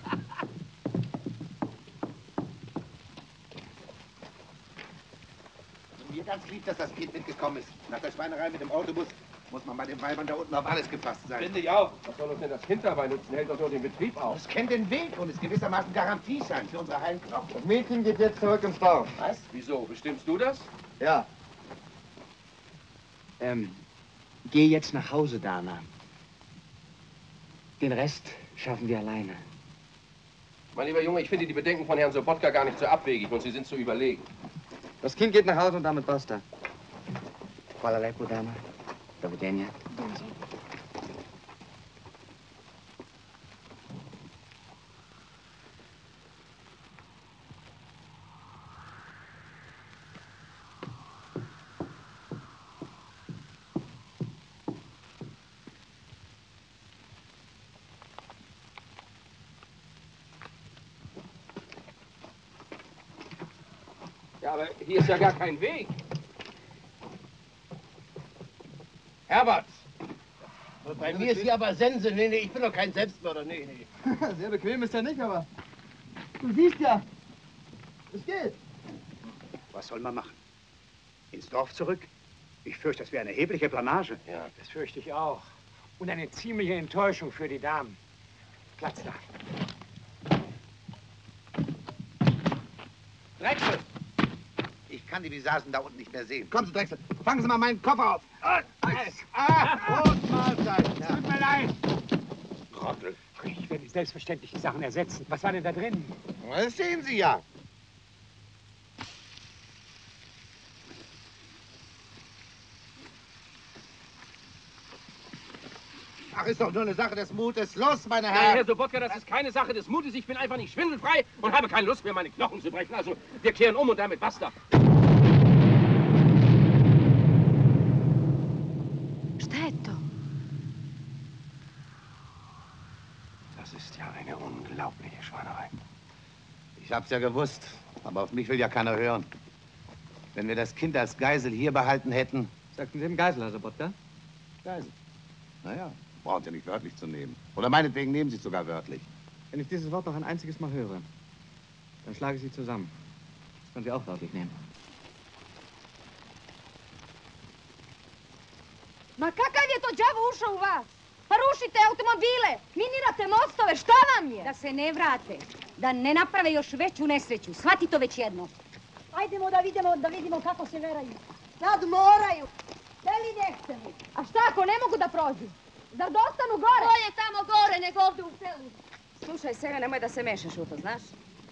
Speaker 21: Mir ganz lieb, dass das Kind mitgekommen ist. Nach der Schweinerei mit dem Autobus muss man bei den Weibern da unten auf alles gefasst sein.
Speaker 2: Finde ich auch. Was soll uns denn das Kind dabei nutzen? Hält doch nur den Betrieb auf.
Speaker 21: Es kennt den Weg und ist gewissermaßen Garantieschein für unsere heilen Knochen.
Speaker 15: Das Mädchen geht jetzt zurück ins Dorf.
Speaker 21: Was?
Speaker 2: Wieso? Bestimmst du das?
Speaker 15: Ja.
Speaker 3: Ähm, geh jetzt nach Hause, Dana. Den Rest schaffen wir alleine.
Speaker 2: Mein lieber Junge, ich finde die Bedenken von Herrn Sobotka gar nicht so abwegig und sie sind zu überlegen.
Speaker 15: Das Kind geht nach Hause und damit basta.
Speaker 3: Hvala lepo, Dana. Dovidenja.
Speaker 2: Ja, aber hier ist ja gar kein Weg. Herbert!
Speaker 9: Bei mir ist hier aber Sense. Nee, nee, ich bin doch kein Selbstmörder. Nee, nee.
Speaker 15: Sehr bequem ist er nicht, aber du siehst ja, es geht.
Speaker 3: Was soll man machen? Ins Dorf zurück? Ich fürchte, das wäre eine erhebliche Blamage.
Speaker 1: Ja, das fürchte ich auch. Und eine ziemliche Enttäuschung für die Damen. Platz da.
Speaker 21: Drechsel! Ich kann die Visagen da unten nicht mehr sehen. Kommen Sie, Drechsel, fangen Sie mal meinen Koffer auf. Ah, ah, Prost, Mahlzeit. Ja.
Speaker 1: Tut mir leid.
Speaker 21: Trottel.
Speaker 1: Ich werde die selbstverständlichen Sachen ersetzen. Was war denn da drin?
Speaker 21: Das sehen Sie ja. Ach, ist doch nur eine Sache des Mutes. Los, meine Herren!
Speaker 2: Nein, Herr Sobotka, das ist keine Sache des Mutes. Ich bin einfach nicht schwindelfrei und habe keine Lust mehr, meine Knochen zu brechen. Also, wir kehren um und damit basta. Das ist ja eine unglaubliche Schweinerei.
Speaker 21: Ich hab's ja gewusst, aber auf mich will ja keiner hören. Wenn wir das Kind als Geisel hier behalten hätten...
Speaker 15: Sagten Sie im Geisel, Herr Sobotka?
Speaker 21: Geisel? Naja, braucht ihr nicht wörtlich zu nehmen. Oder meinetwegen nehmen Sie es sogar wörtlich.
Speaker 15: Wenn ich dieses Wort noch ein einziges Mal höre, dann schlage ich Sie zusammen. Das können Sie auch wörtlich nehmen.
Speaker 13: Ma kakav je to đavo ušao u vas? Pa rušite automobile, minirate mostove, šta vam je?
Speaker 4: Da se ne vrate, da ne naprave još veću nesreću. Shvati to već jedno.
Speaker 13: Ajdemo da vidimo, da vidimo kako se veraju. Sad moraju. Veli nehtemo. A šta ako ne mogu da prođu? Zar da ostanu gore?
Speaker 4: Bolje tamo gore nego ovdje u selu. Slušaj, Sere, nemoj da se mešaš u to, znaš?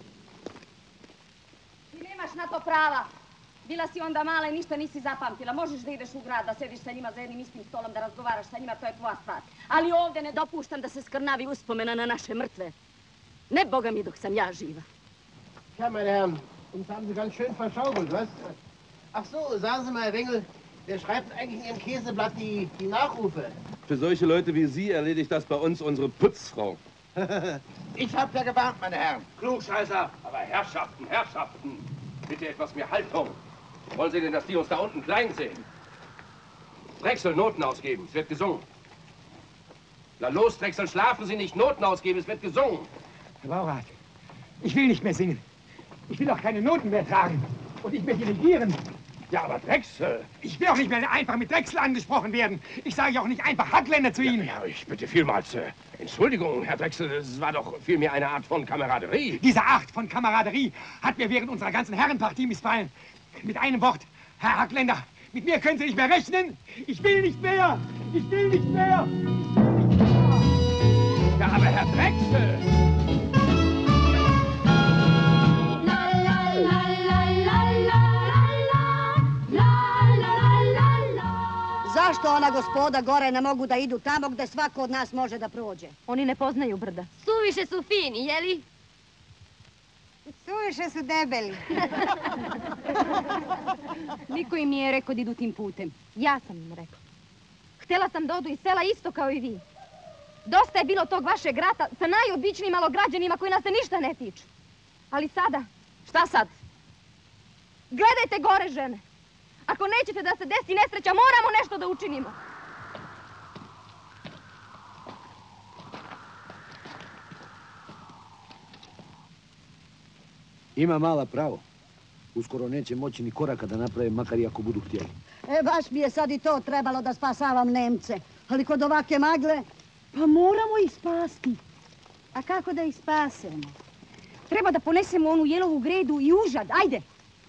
Speaker 4: Ti nemaš na to prava. Bila si onda mala i ništa nisi zapamtila. Možeš da ideš u grad, da sediš sa njima za jednim istim stolom, da razgovaraš sa njima, to je tvoja stvar. Ali ovdje ne dopuštam da se skrnavi uspomena na naše mrtve. Ne, Boga mi, dok sam ja živa.
Speaker 9: Ja, meine Herren, uns haben Sie ganz schön verschaukelt, was? Ach so, sagen Sie mal, Herr Wengel, wer schreibt eigentlich in Ihrem Käseblatt die, die Nachrufe?
Speaker 5: Für solche Leute wie Sie erledigt das bei uns unsere Putzfrau.
Speaker 21: Ich hab ja gewarnt, meine Herren.
Speaker 2: Klugscheißer! Aber Herrschaften, Herrschaften! Bitte etwas mehr Haltung. Wollen Sie denn, dass die uns da unten klein sehen? Drechsel, Noten ausgeben, es wird gesungen. Na los, Drechsel, schlafen Sie nicht, Noten ausgeben, es wird gesungen.
Speaker 1: Herr Baurat, ich will nicht mehr singen. Ich will auch keine Noten mehr tragen. Und nicht mehr dirigieren.
Speaker 10: Ja, aber Drechsel. Ich will auch nicht mehr einfach mit Drechsel angesprochen werden. Ich sage ja auch nicht einfach Hackländer zu Ihnen.
Speaker 2: Ja, ich bitte vielmals. Äh, Entschuldigung, Herr Drechsel, es war doch vielmehr eine Art von Kameraderie.
Speaker 10: Diese Art von Kameraderie hat mir während unserer ganzen Herrenpartie missfallen. Mit einem Wort, Herr Hackländer, mit mir können Sie nicht mehr rechnen. Ich will nicht mehr. Ich will nicht mehr.
Speaker 2: Ja, aber Herr Drechsel.
Speaker 12: Zašto ona gospoda gore ne mogu da idu tamo gde svako od nas može da prođe?
Speaker 13: Oni ne poznaju brda.
Speaker 4: Suviše su fini, jeli?
Speaker 12: Suviše su debeli.
Speaker 13: Niko im nije rekao da idu tim putem. Ja sam im rekao. Htjela sam da odu iz sela isto kao i vi. Dosta je bilo tog vašeg rata sa najobičnijim malograđanima koji nas se ništa ne tiču. Ali sada...
Speaker 4: Šta sad?
Speaker 13: Gledajte gore, žene. Ako nećete da se desi nesreća, moramo nešto da učinimo.
Speaker 18: Ima mala pravo. Uskoro neće moći ni koraka da naprave, makar i ako budu htjeli.
Speaker 12: E, baš mi je sad i to trebalo da spasavam Nemce. Ali kod ovake magle, pa moramo ih spasti. A kako da ih spasemo?
Speaker 13: Treba da ponesemo onu jelovu gredu i užad, ajde!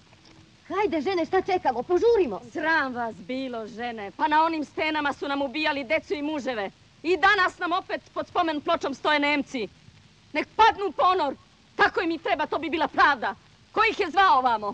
Speaker 4: Hajde, žene, šta čekamo? Požurimo! Sram vas bilo, žene. Pa na onim stenama su nam ubijali decu i muževe. I danas nam opet pod spomen pločom stoje Nemci. Nek padnu u ponor. Tako im i treba, to bi bila pravda. Ko ih je zvao ovamo?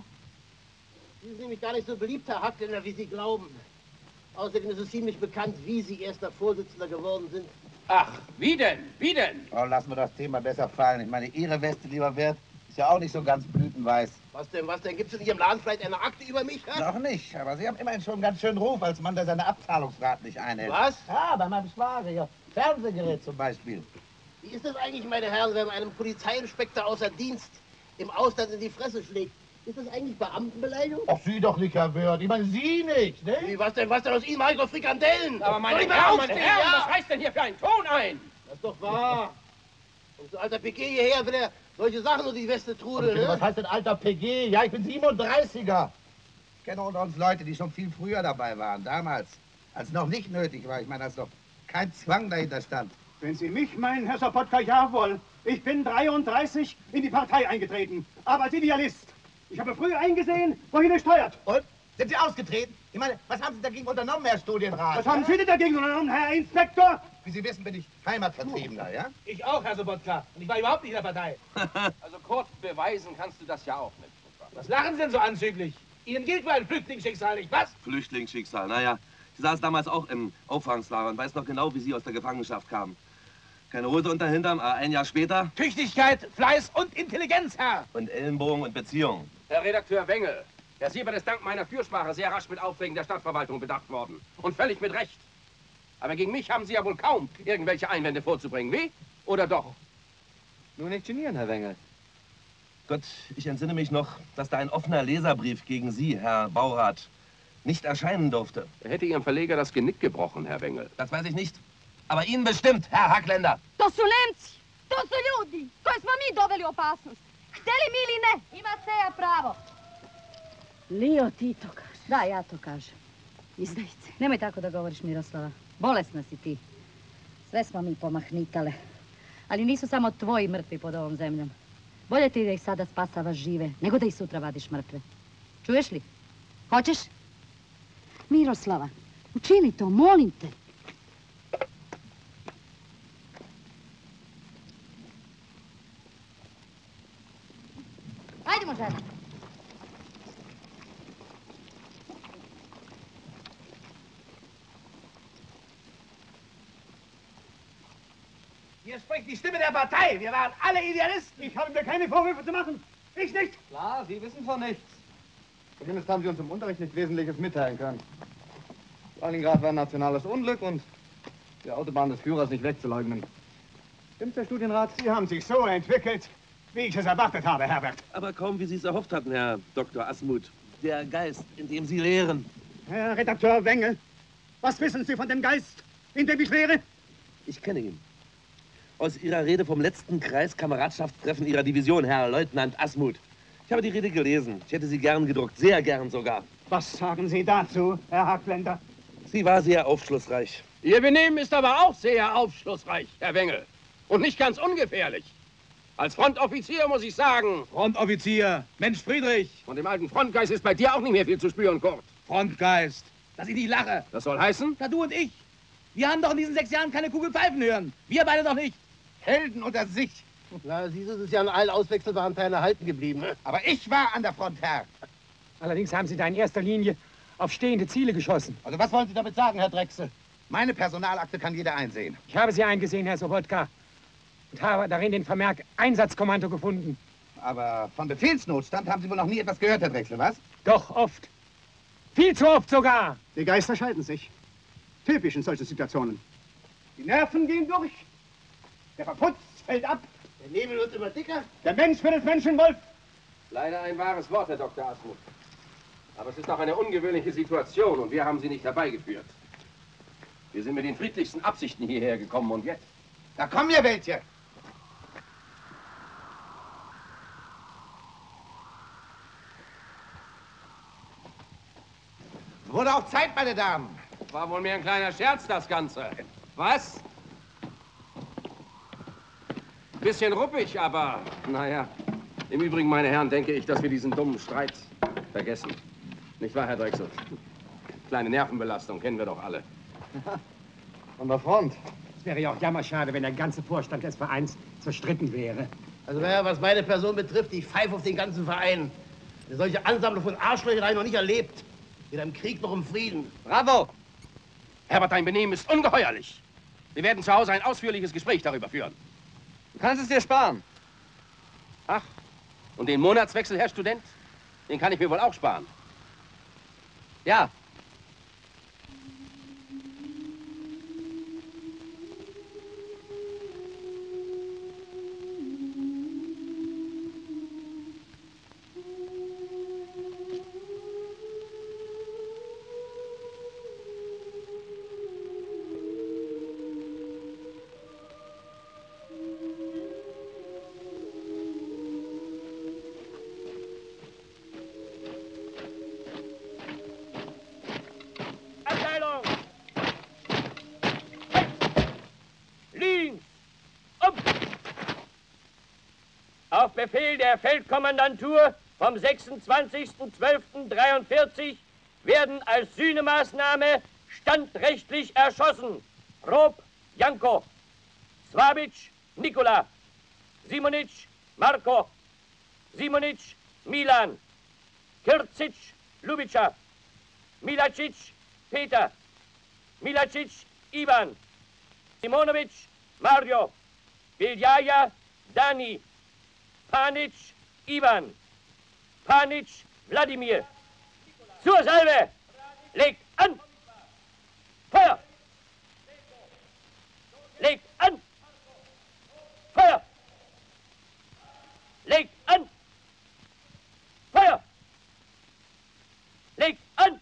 Speaker 9: Sie sind nämlich gar nicht so beliebt, Herr Hackländer, wie Sie glauben. Außerdem ist es ziemlich bekannt, wie Sie erster Vorsitzender geworden sind.
Speaker 2: Ach, wie denn? Wie denn?
Speaker 21: Oh, lassen wir das Thema besser fallen. Ich meine, Ihre Weste, lieber Wirt, ist ja auch nicht so ganz blütenweiß.
Speaker 9: Was denn, was denn? Gibt es in Ihrem Laden vielleicht eine Akte über mich? Hä?
Speaker 21: Noch nicht, aber Sie haben immerhin schon einen ganz schönen Ruf als Mann, der seine Abzahlungsraten nicht einhält.
Speaker 9: Was?
Speaker 21: Ja, bei meinem Schwager, ja. Fernsehgerät zum Beispiel.
Speaker 9: Wie ist das eigentlich, meine Herren, wenn man einem Polizeiinspektor außer Dienst im Ausland in die Fresse schlägt? Ist das eigentlich Beamtenbeleidigung?
Speaker 21: Ach, Sie doch nicht, Herr Wirt. Ich meine, Sie nicht, ne?
Speaker 9: Wie, was denn, was denn aus Ihnen mache ich doch Frikandellen?
Speaker 2: Aber meine
Speaker 9: Soll ich
Speaker 2: Herren,
Speaker 9: mal
Speaker 2: meine
Speaker 9: aufstehen,
Speaker 2: Herren,
Speaker 9: ja?
Speaker 2: was heißt denn hier für ein Ton ein?
Speaker 9: Das ist doch wahr. Und so alter P G hierher, wenn er solche Sachen und die Weste trudelt, ne?
Speaker 21: Was heißt denn alter P G? Ja, ich bin siebenunddreißiger. Ich kenne unter uns Leute, die schon viel früher dabei waren, damals. Als es noch nicht nötig war. Ich meine, als noch kein Zwang dahinter stand.
Speaker 3: Wenn Sie mich meinen, Herr Sobotka, jawohl. Ich bin dreiunddreißig in die Partei eingetreten, aber als Idealist. Ich habe früh eingesehen, wohin es steuert.
Speaker 21: Und? Sind Sie ausgetreten? Ich meine, was haben Sie dagegen unternommen, Herr Studienrat?
Speaker 3: Was haben Sie denn dagegen unternommen, Herr Inspektor?
Speaker 21: Wie Sie wissen, bin ich Heimatvertriebener, ja?
Speaker 11: Ich auch, Herr Sobotka. Und ich war überhaupt nicht in der Partei.
Speaker 2: Also Kurt, beweisen kannst du das ja auch nicht.
Speaker 11: Was lachen Sie denn so anzüglich? Ihnen gilt wohl ein Flüchtlingsschicksal, nicht was?
Speaker 17: Flüchtlingsschicksal, naja. Ich saß damals auch im Auffahrungslager und weiß noch genau, wie Sie aus der Gefangenschaft kamen. Keine Hose unter Hintern, aber ein Jahr später.
Speaker 11: Tüchtigkeit, Fleiß und Intelligenz, Herr.
Speaker 17: Und Ellenbogen und Beziehungen.
Speaker 2: Herr Redakteur Wengel, Herr Siebert ist dank meiner Fürsprache sehr rasch mit Aufträgen der Stadtverwaltung bedacht worden. Und völlig mit Recht. Aber gegen mich haben Sie ja wohl kaum irgendwelche Einwände vorzubringen, wie? Oder doch?
Speaker 17: Nur nicht genieren, Herr Wengel. Gott, ich entsinne mich noch, dass da ein offener Leserbrief gegen Sie, Herr Baurat, nicht erscheinen durfte.
Speaker 2: Er hätte Ihrem Verleger das Genick gebrochen, Herr Wengel.
Speaker 17: Das weiß ich nicht. Aber Ihnen bestimmt, Herr Hackländer.
Speaker 13: To su Nemci, to su ljudi koje smo mi doveli u opasnost. Hteli mi ili ne, ima Seja pravo.
Speaker 8: Lio, ti to kažeš. Da, ja to kažem. Izdajice. Nemoj tako da govoriš, Miroslava. Bolesna si ti. Sve smo mi pomahnitale. Ali nisu samo tvoji mrtvi pod ovom zemljom. Bolje ti da ih sada spasavaš žive, nego da ih sutra vadiš mrtve. Čuješ li? Hoćeš?
Speaker 12: Miroslava, učini to, molim te.
Speaker 8: Hajdemo, žena.
Speaker 11: Hier spricht die Stimme der Partei. Wir waren alle Idealisten.
Speaker 3: Ich habe mir keine Vorwürfe zu machen. Ich nicht.
Speaker 15: Klar, Sie wissen von nichts. Zumindest haben Sie uns im Unterricht nicht Wesentliches mitteilen können. Stalingrad war ein nationales Unglück und die Autobahn des Führers nicht wegzuleugnen. Stimmt's, Herr Studienrat?
Speaker 3: Sie haben sich so entwickelt, wie ich es erwartet habe, Herbert.
Speaker 17: Aber kaum, wie Sie es erhofft hatten, Herr Doktor Asmuth. Der Geist, in dem Sie lehren.
Speaker 3: Herr Redakteur Wengel, was wissen Sie von dem Geist, in dem ich lehre?
Speaker 17: Ich kenne ihn. Aus Ihrer Rede vom letzten Kreiskamaradschafttreffen Ihrer Division, Herr Leutnant Asmuth. Ich habe die Rede gelesen. Ich hätte sie gern gedruckt, sehr gern sogar.
Speaker 3: Was sagen Sie dazu, Herr Hackländer?
Speaker 17: Sie war sehr aufschlussreich.
Speaker 2: Ihr Benehmen ist aber auch sehr aufschlussreich, Herr Wengel. Und nicht ganz ungefährlich. Als Frontoffizier muss ich sagen...
Speaker 11: Frontoffizier, Mensch Friedrich.
Speaker 2: Von dem alten Frontgeist ist bei dir auch nicht mehr viel zu spüren, Kurt.
Speaker 11: Frontgeist, dass ich nicht lache.
Speaker 2: Das soll heißen?
Speaker 11: Na, du und ich. Wir haben doch in diesen sechs Jahren keine Kugel pfeifen hören. Wir beide doch nicht.
Speaker 7: Helden unter sich.
Speaker 9: Na, siehst du, es ist ja an allen auswechselbaren Teilen erhalten geblieben. Ne?
Speaker 7: Aber ich war an der Front, Herr.
Speaker 1: Allerdings haben Sie da in erster Linie auf stehende Ziele geschossen.
Speaker 7: Also was wollen Sie damit sagen, Herr Drechsel? Meine Personalakte kann jeder einsehen.
Speaker 1: Ich habe sie eingesehen, Herr Sobotka, und habe darin den Vermerk Einsatzkommando gefunden.
Speaker 7: Aber von Befehlsnotstand haben Sie wohl noch nie etwas gehört, Herr Drechsel, was?
Speaker 1: Doch, oft. Viel zu oft sogar.
Speaker 3: Die Geister scheiden sich. Typisch in solchen Situationen. Die Nerven gehen durch. Der Verputz fällt ab.
Speaker 9: Der Nebel wird immer dicker.
Speaker 3: Der Mensch wird des Menschen Wolf.
Speaker 2: Leider ein wahres Wort, Herr Doktor Asmuth. Aber es ist doch eine ungewöhnliche Situation und wir haben sie nicht herbeigeführt. Wir sind mit den friedlichsten Absichten hierher gekommen und jetzt?
Speaker 7: Da kommen ja welche. Wurde auch Zeit, meine Damen.
Speaker 2: War wohl mehr ein kleiner Scherz, das Ganze. Was? Bisschen ruppig, aber naja. Im Übrigen, meine Herren, denke ich, dass wir diesen dummen Streit vergessen. Nicht wahr, Herr Drechsel? Kleine Nervenbelastung kennen wir doch alle.
Speaker 15: An der Front.
Speaker 1: Es wäre ja auch jammerschade, wenn der ganze Vorstand des Vereins zerstritten wäre.
Speaker 9: Also, naja, was meine Person betrifft, ich pfeife auf den ganzen Verein. Eine solche Ansammlung von Arschlöchern habe ich noch nicht erlebt. Weder im Krieg noch im Frieden.
Speaker 2: Bravo! Herbert, dein Benehmen ist ungeheuerlich. Wir werden zu Hause ein ausführliches Gespräch darüber führen.
Speaker 15: Du kannst es dir sparen.
Speaker 2: Ach, und den Monatswechsel, Herr Student? Den kann ich mir wohl auch sparen.
Speaker 15: Ja.
Speaker 10: Auf Befehl der Feldkommandantur vom sechsundzwanzigsten zwölften dreiundvierzig werden als Sühnemaßnahme standrechtlich erschossen Rob Janko, Svabic Nikola, Simonic Marko, Simonic Milan, Kircic Ljubica, Milacic Peter, Milacic Ivan, Simonovic Mario, Biljaja Dani, Panic Ivan, Panic Wladimir. Zur Salve! Legt an! Feuer! Legt an! Feuer! Legt an! Feuer! Legt an!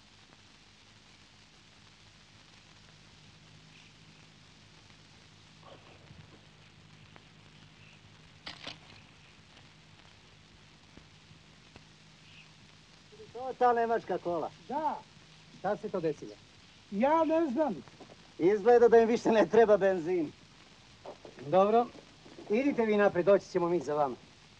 Speaker 6: To ta nemačka kola.
Speaker 12: Da.
Speaker 6: Šta se to desilo?
Speaker 12: Ja ne znam.
Speaker 6: Izgleda da im više ne treba benzin. Dobro, idite vi napred, doći ćemo mi za vama.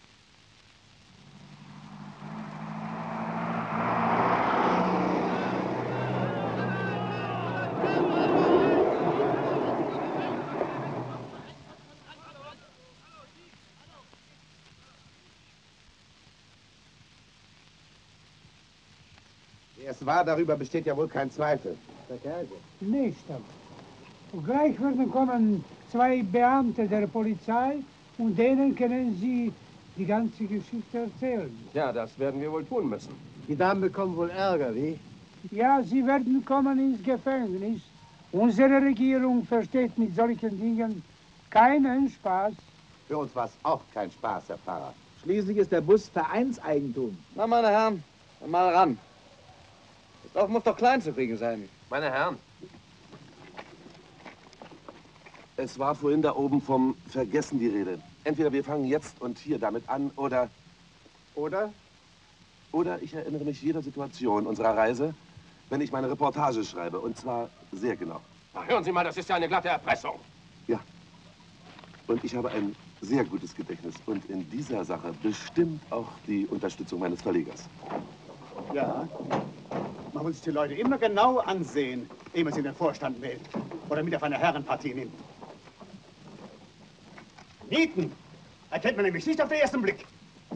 Speaker 7: Wer es war, darüber besteht ja wohl kein Zweifel.
Speaker 12: Nicht aber. Gleich werden kommen zwei Beamte der Polizei und denen können Sie die ganze Geschichte erzählen.
Speaker 2: Ja, das werden wir wohl tun müssen.
Speaker 6: Die Damen bekommen wohl Ärger, wie?
Speaker 12: Ja, Sie werden kommen ins Gefängnis. Unsere Regierung versteht mit solchen Dingen keinen Spaß.
Speaker 7: Für uns war es auch kein Spaß, Herr Pfarrer.
Speaker 11: Schließlich ist der Bus Vereinseigentum.
Speaker 15: Na, meine Herren, mal ran. Das Dorf muss doch klein zu kriegen sein.
Speaker 17: Meine Herren, es war vorhin da oben vom Vergessen die Rede. Entweder wir fangen jetzt und hier damit an oder...
Speaker 3: Oder?
Speaker 16: Oder ich erinnere mich jeder Situation unserer Reise, wenn ich meine Reportage schreibe. Und zwar sehr genau.
Speaker 2: Na, hören Sie mal, das ist ja eine glatte Erpressung.
Speaker 16: Ja. Und ich habe ein sehr gutes Gedächtnis. Und in dieser Sache bestimmt auch die Unterstützung meines Verlegers.
Speaker 3: Ja. Man muss die Leute immer genau ansehen, ehe man sie in den Vorstand wählt. Oder mit auf eine Herrenpartie nimmt. Nieten erkennt man nämlich nicht auf den ersten Blick.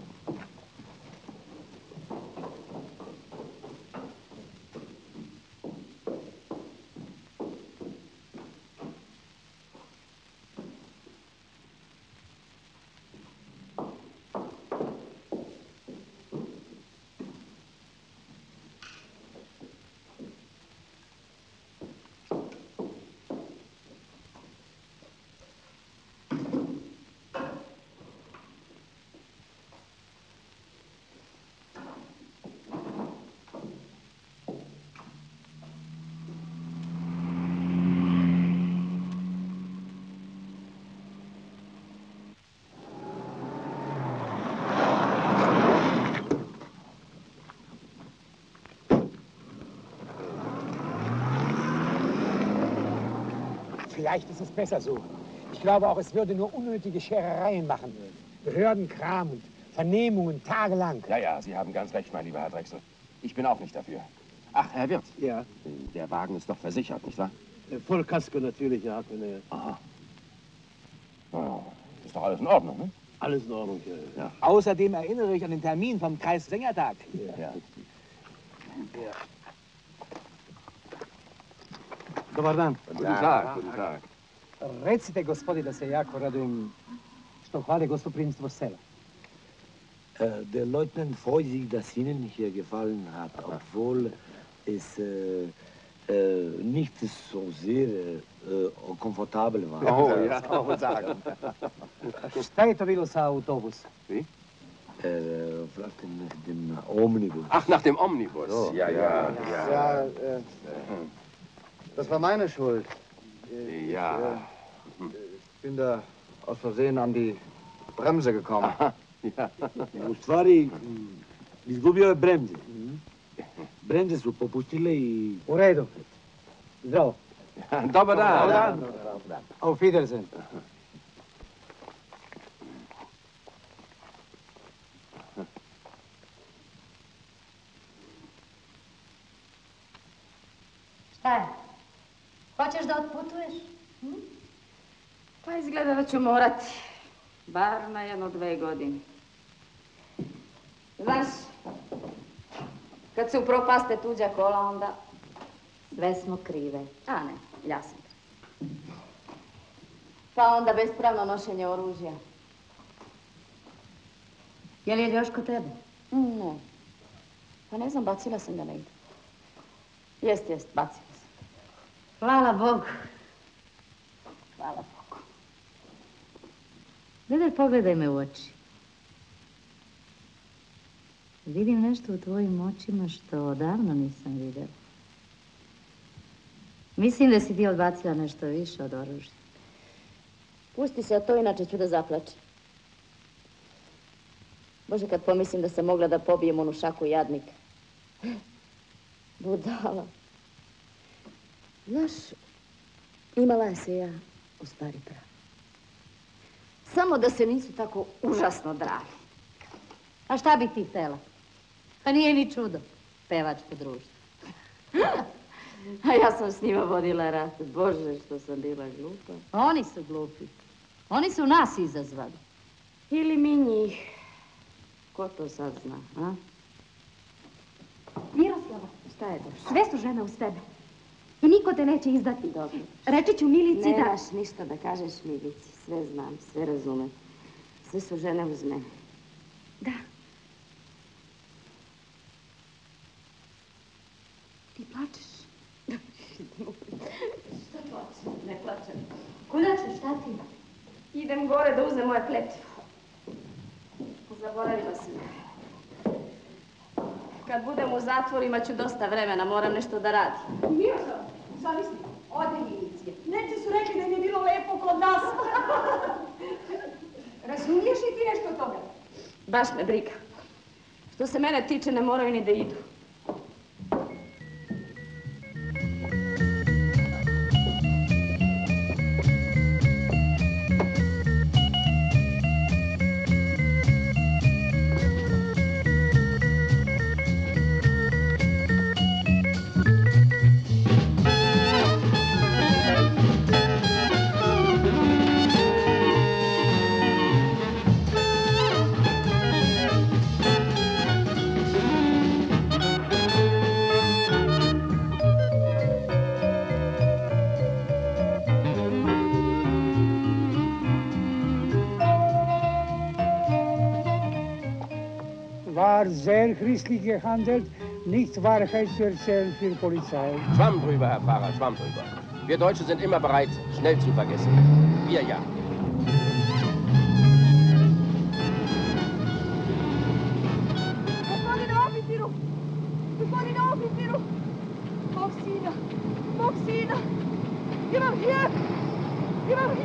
Speaker 1: Vielleicht ist es besser so. Ich glaube auch, es würde nur unnötige Scherereien machen. Behördenkram und Vernehmungen tagelang.
Speaker 2: Ja, ja, Sie haben ganz recht, mein lieber Herr Drechsel. Ich bin auch nicht dafür. Ach, Herr Wirt.
Speaker 9: Ja.
Speaker 2: Der Wagen ist doch versichert, nicht wahr?
Speaker 9: Vollkasko natürlich, ja. Meine...
Speaker 2: Aha. Oh, ist doch alles in Ordnung, ne?
Speaker 9: Alles in Ordnung, ja.
Speaker 2: Ja.
Speaker 11: Außerdem erinnere ich an den Termin vom Kreissängertag.
Speaker 2: Ja.
Speaker 11: Ja.
Speaker 6: Dobar dan.
Speaker 2: Guten Tag, guten Tag.
Speaker 6: Recite, gospodi, da se jako radujem što hvale gostoprimstvo sela.
Speaker 18: Äh, der Leutnant freut sich, dass Ihnen hier gefallen hat, obwohl es äh, äh, nicht so sehr äh, komfortabel war.
Speaker 16: Oh, ja, kann man sagen.
Speaker 6: Šta je to bilo sa autobusom?
Speaker 2: Wie?
Speaker 18: Er fragte nach dem Omnibus.
Speaker 2: Ach, nach dem Omnibus.
Speaker 15: So.
Speaker 2: Ja, ja, ja.
Speaker 15: Ja, äh, das war meine Schuld. Ich,
Speaker 2: Ja.
Speaker 15: äh, ich bin da aus Versehen an die Bremse gekommen.
Speaker 2: Ja.
Speaker 18: U stvari, izgubio je bremze. Bremze su popustile i...
Speaker 6: U redu. Zdravo.
Speaker 2: Dobar dan.
Speaker 6: Dobar dan. Auf Wiedersehen.
Speaker 8: Šta je? Hoćeš da otputuješ? Hm?
Speaker 4: Pa izgleda da ću morati. Bar na jedno dve godine. Znaš, kad se upropaste tuđa kola, onda sve smo krive. A ne, ja sam. Pa onda bespravno nošenje oružja.
Speaker 8: Je li je još kod tebe?
Speaker 4: Mm, ne. Pa ne znam, bacila sam ga negdje. Jest, jest, bacila sam.
Speaker 8: Hvala Bogu.
Speaker 4: Hvala Bogu.
Speaker 8: Gledaj, pogledaj me u oči. Vidim nešto u tvojim očima što odavno nisam vidjela. Mislim da si ti odbacila nešto više od oružja.
Speaker 4: Pusti se, a to inače ću da zaplačem. Bože, kad pomislim da sam mogla da pobijem onu šaku jadnika. Budala. Znaš, imala je se ja u stvari pravo. Samo da se nisu tako užasno drali.
Speaker 8: A šta bi ti htjela? Pa nije ni čudo. Pevačko društvo.
Speaker 4: A ja sam s njima vodila rat. Bože, što sam bila glupa.
Speaker 8: Oni su glupi. Oni su nas izazvali.
Speaker 4: Ili mi njih. Ko to sad zna, a?
Speaker 13: Miroslava,
Speaker 4: Šta je došlo?
Speaker 13: sve su žene uz tebe. I niko te neće izdati.
Speaker 4: Dobro.
Speaker 13: Reći ću Milici da...
Speaker 4: Nemaš ništa da kažeš Milici. Sve znam, sve razumem. Sve su žene uz mene.
Speaker 13: Da. Ti plačeš?
Speaker 4: Šta plačem? Ne plačem.
Speaker 13: Kuda ćeš, šta ti?
Speaker 4: Idem gore da uzem moje pletivo. Zaboravila sam. Kad budem u zatvoru imat ću dosta vremena, moram nešto da radim.
Speaker 19: Miroslav, zamisli, ode Milicije. Neki su rekli da im je bilo lepo kod nas. Razumiješ li ti nešto toga?
Speaker 4: Baš me briga. Što se mene tiče, ne moraju ni da idu.
Speaker 12: War sehr christlich gehandelt, nicht Wahrheit zu erzählen für die Polizei.
Speaker 2: Schwamm drüber, Herr Pfarrer, Schwamm drüber. Wir Deutsche sind immer bereit, schnell zu vergessen. Wir ja.
Speaker 13: Gospodine oficiru! Gospodine oficiru! Mog sina! Mog sina! Imam hljeb! Imam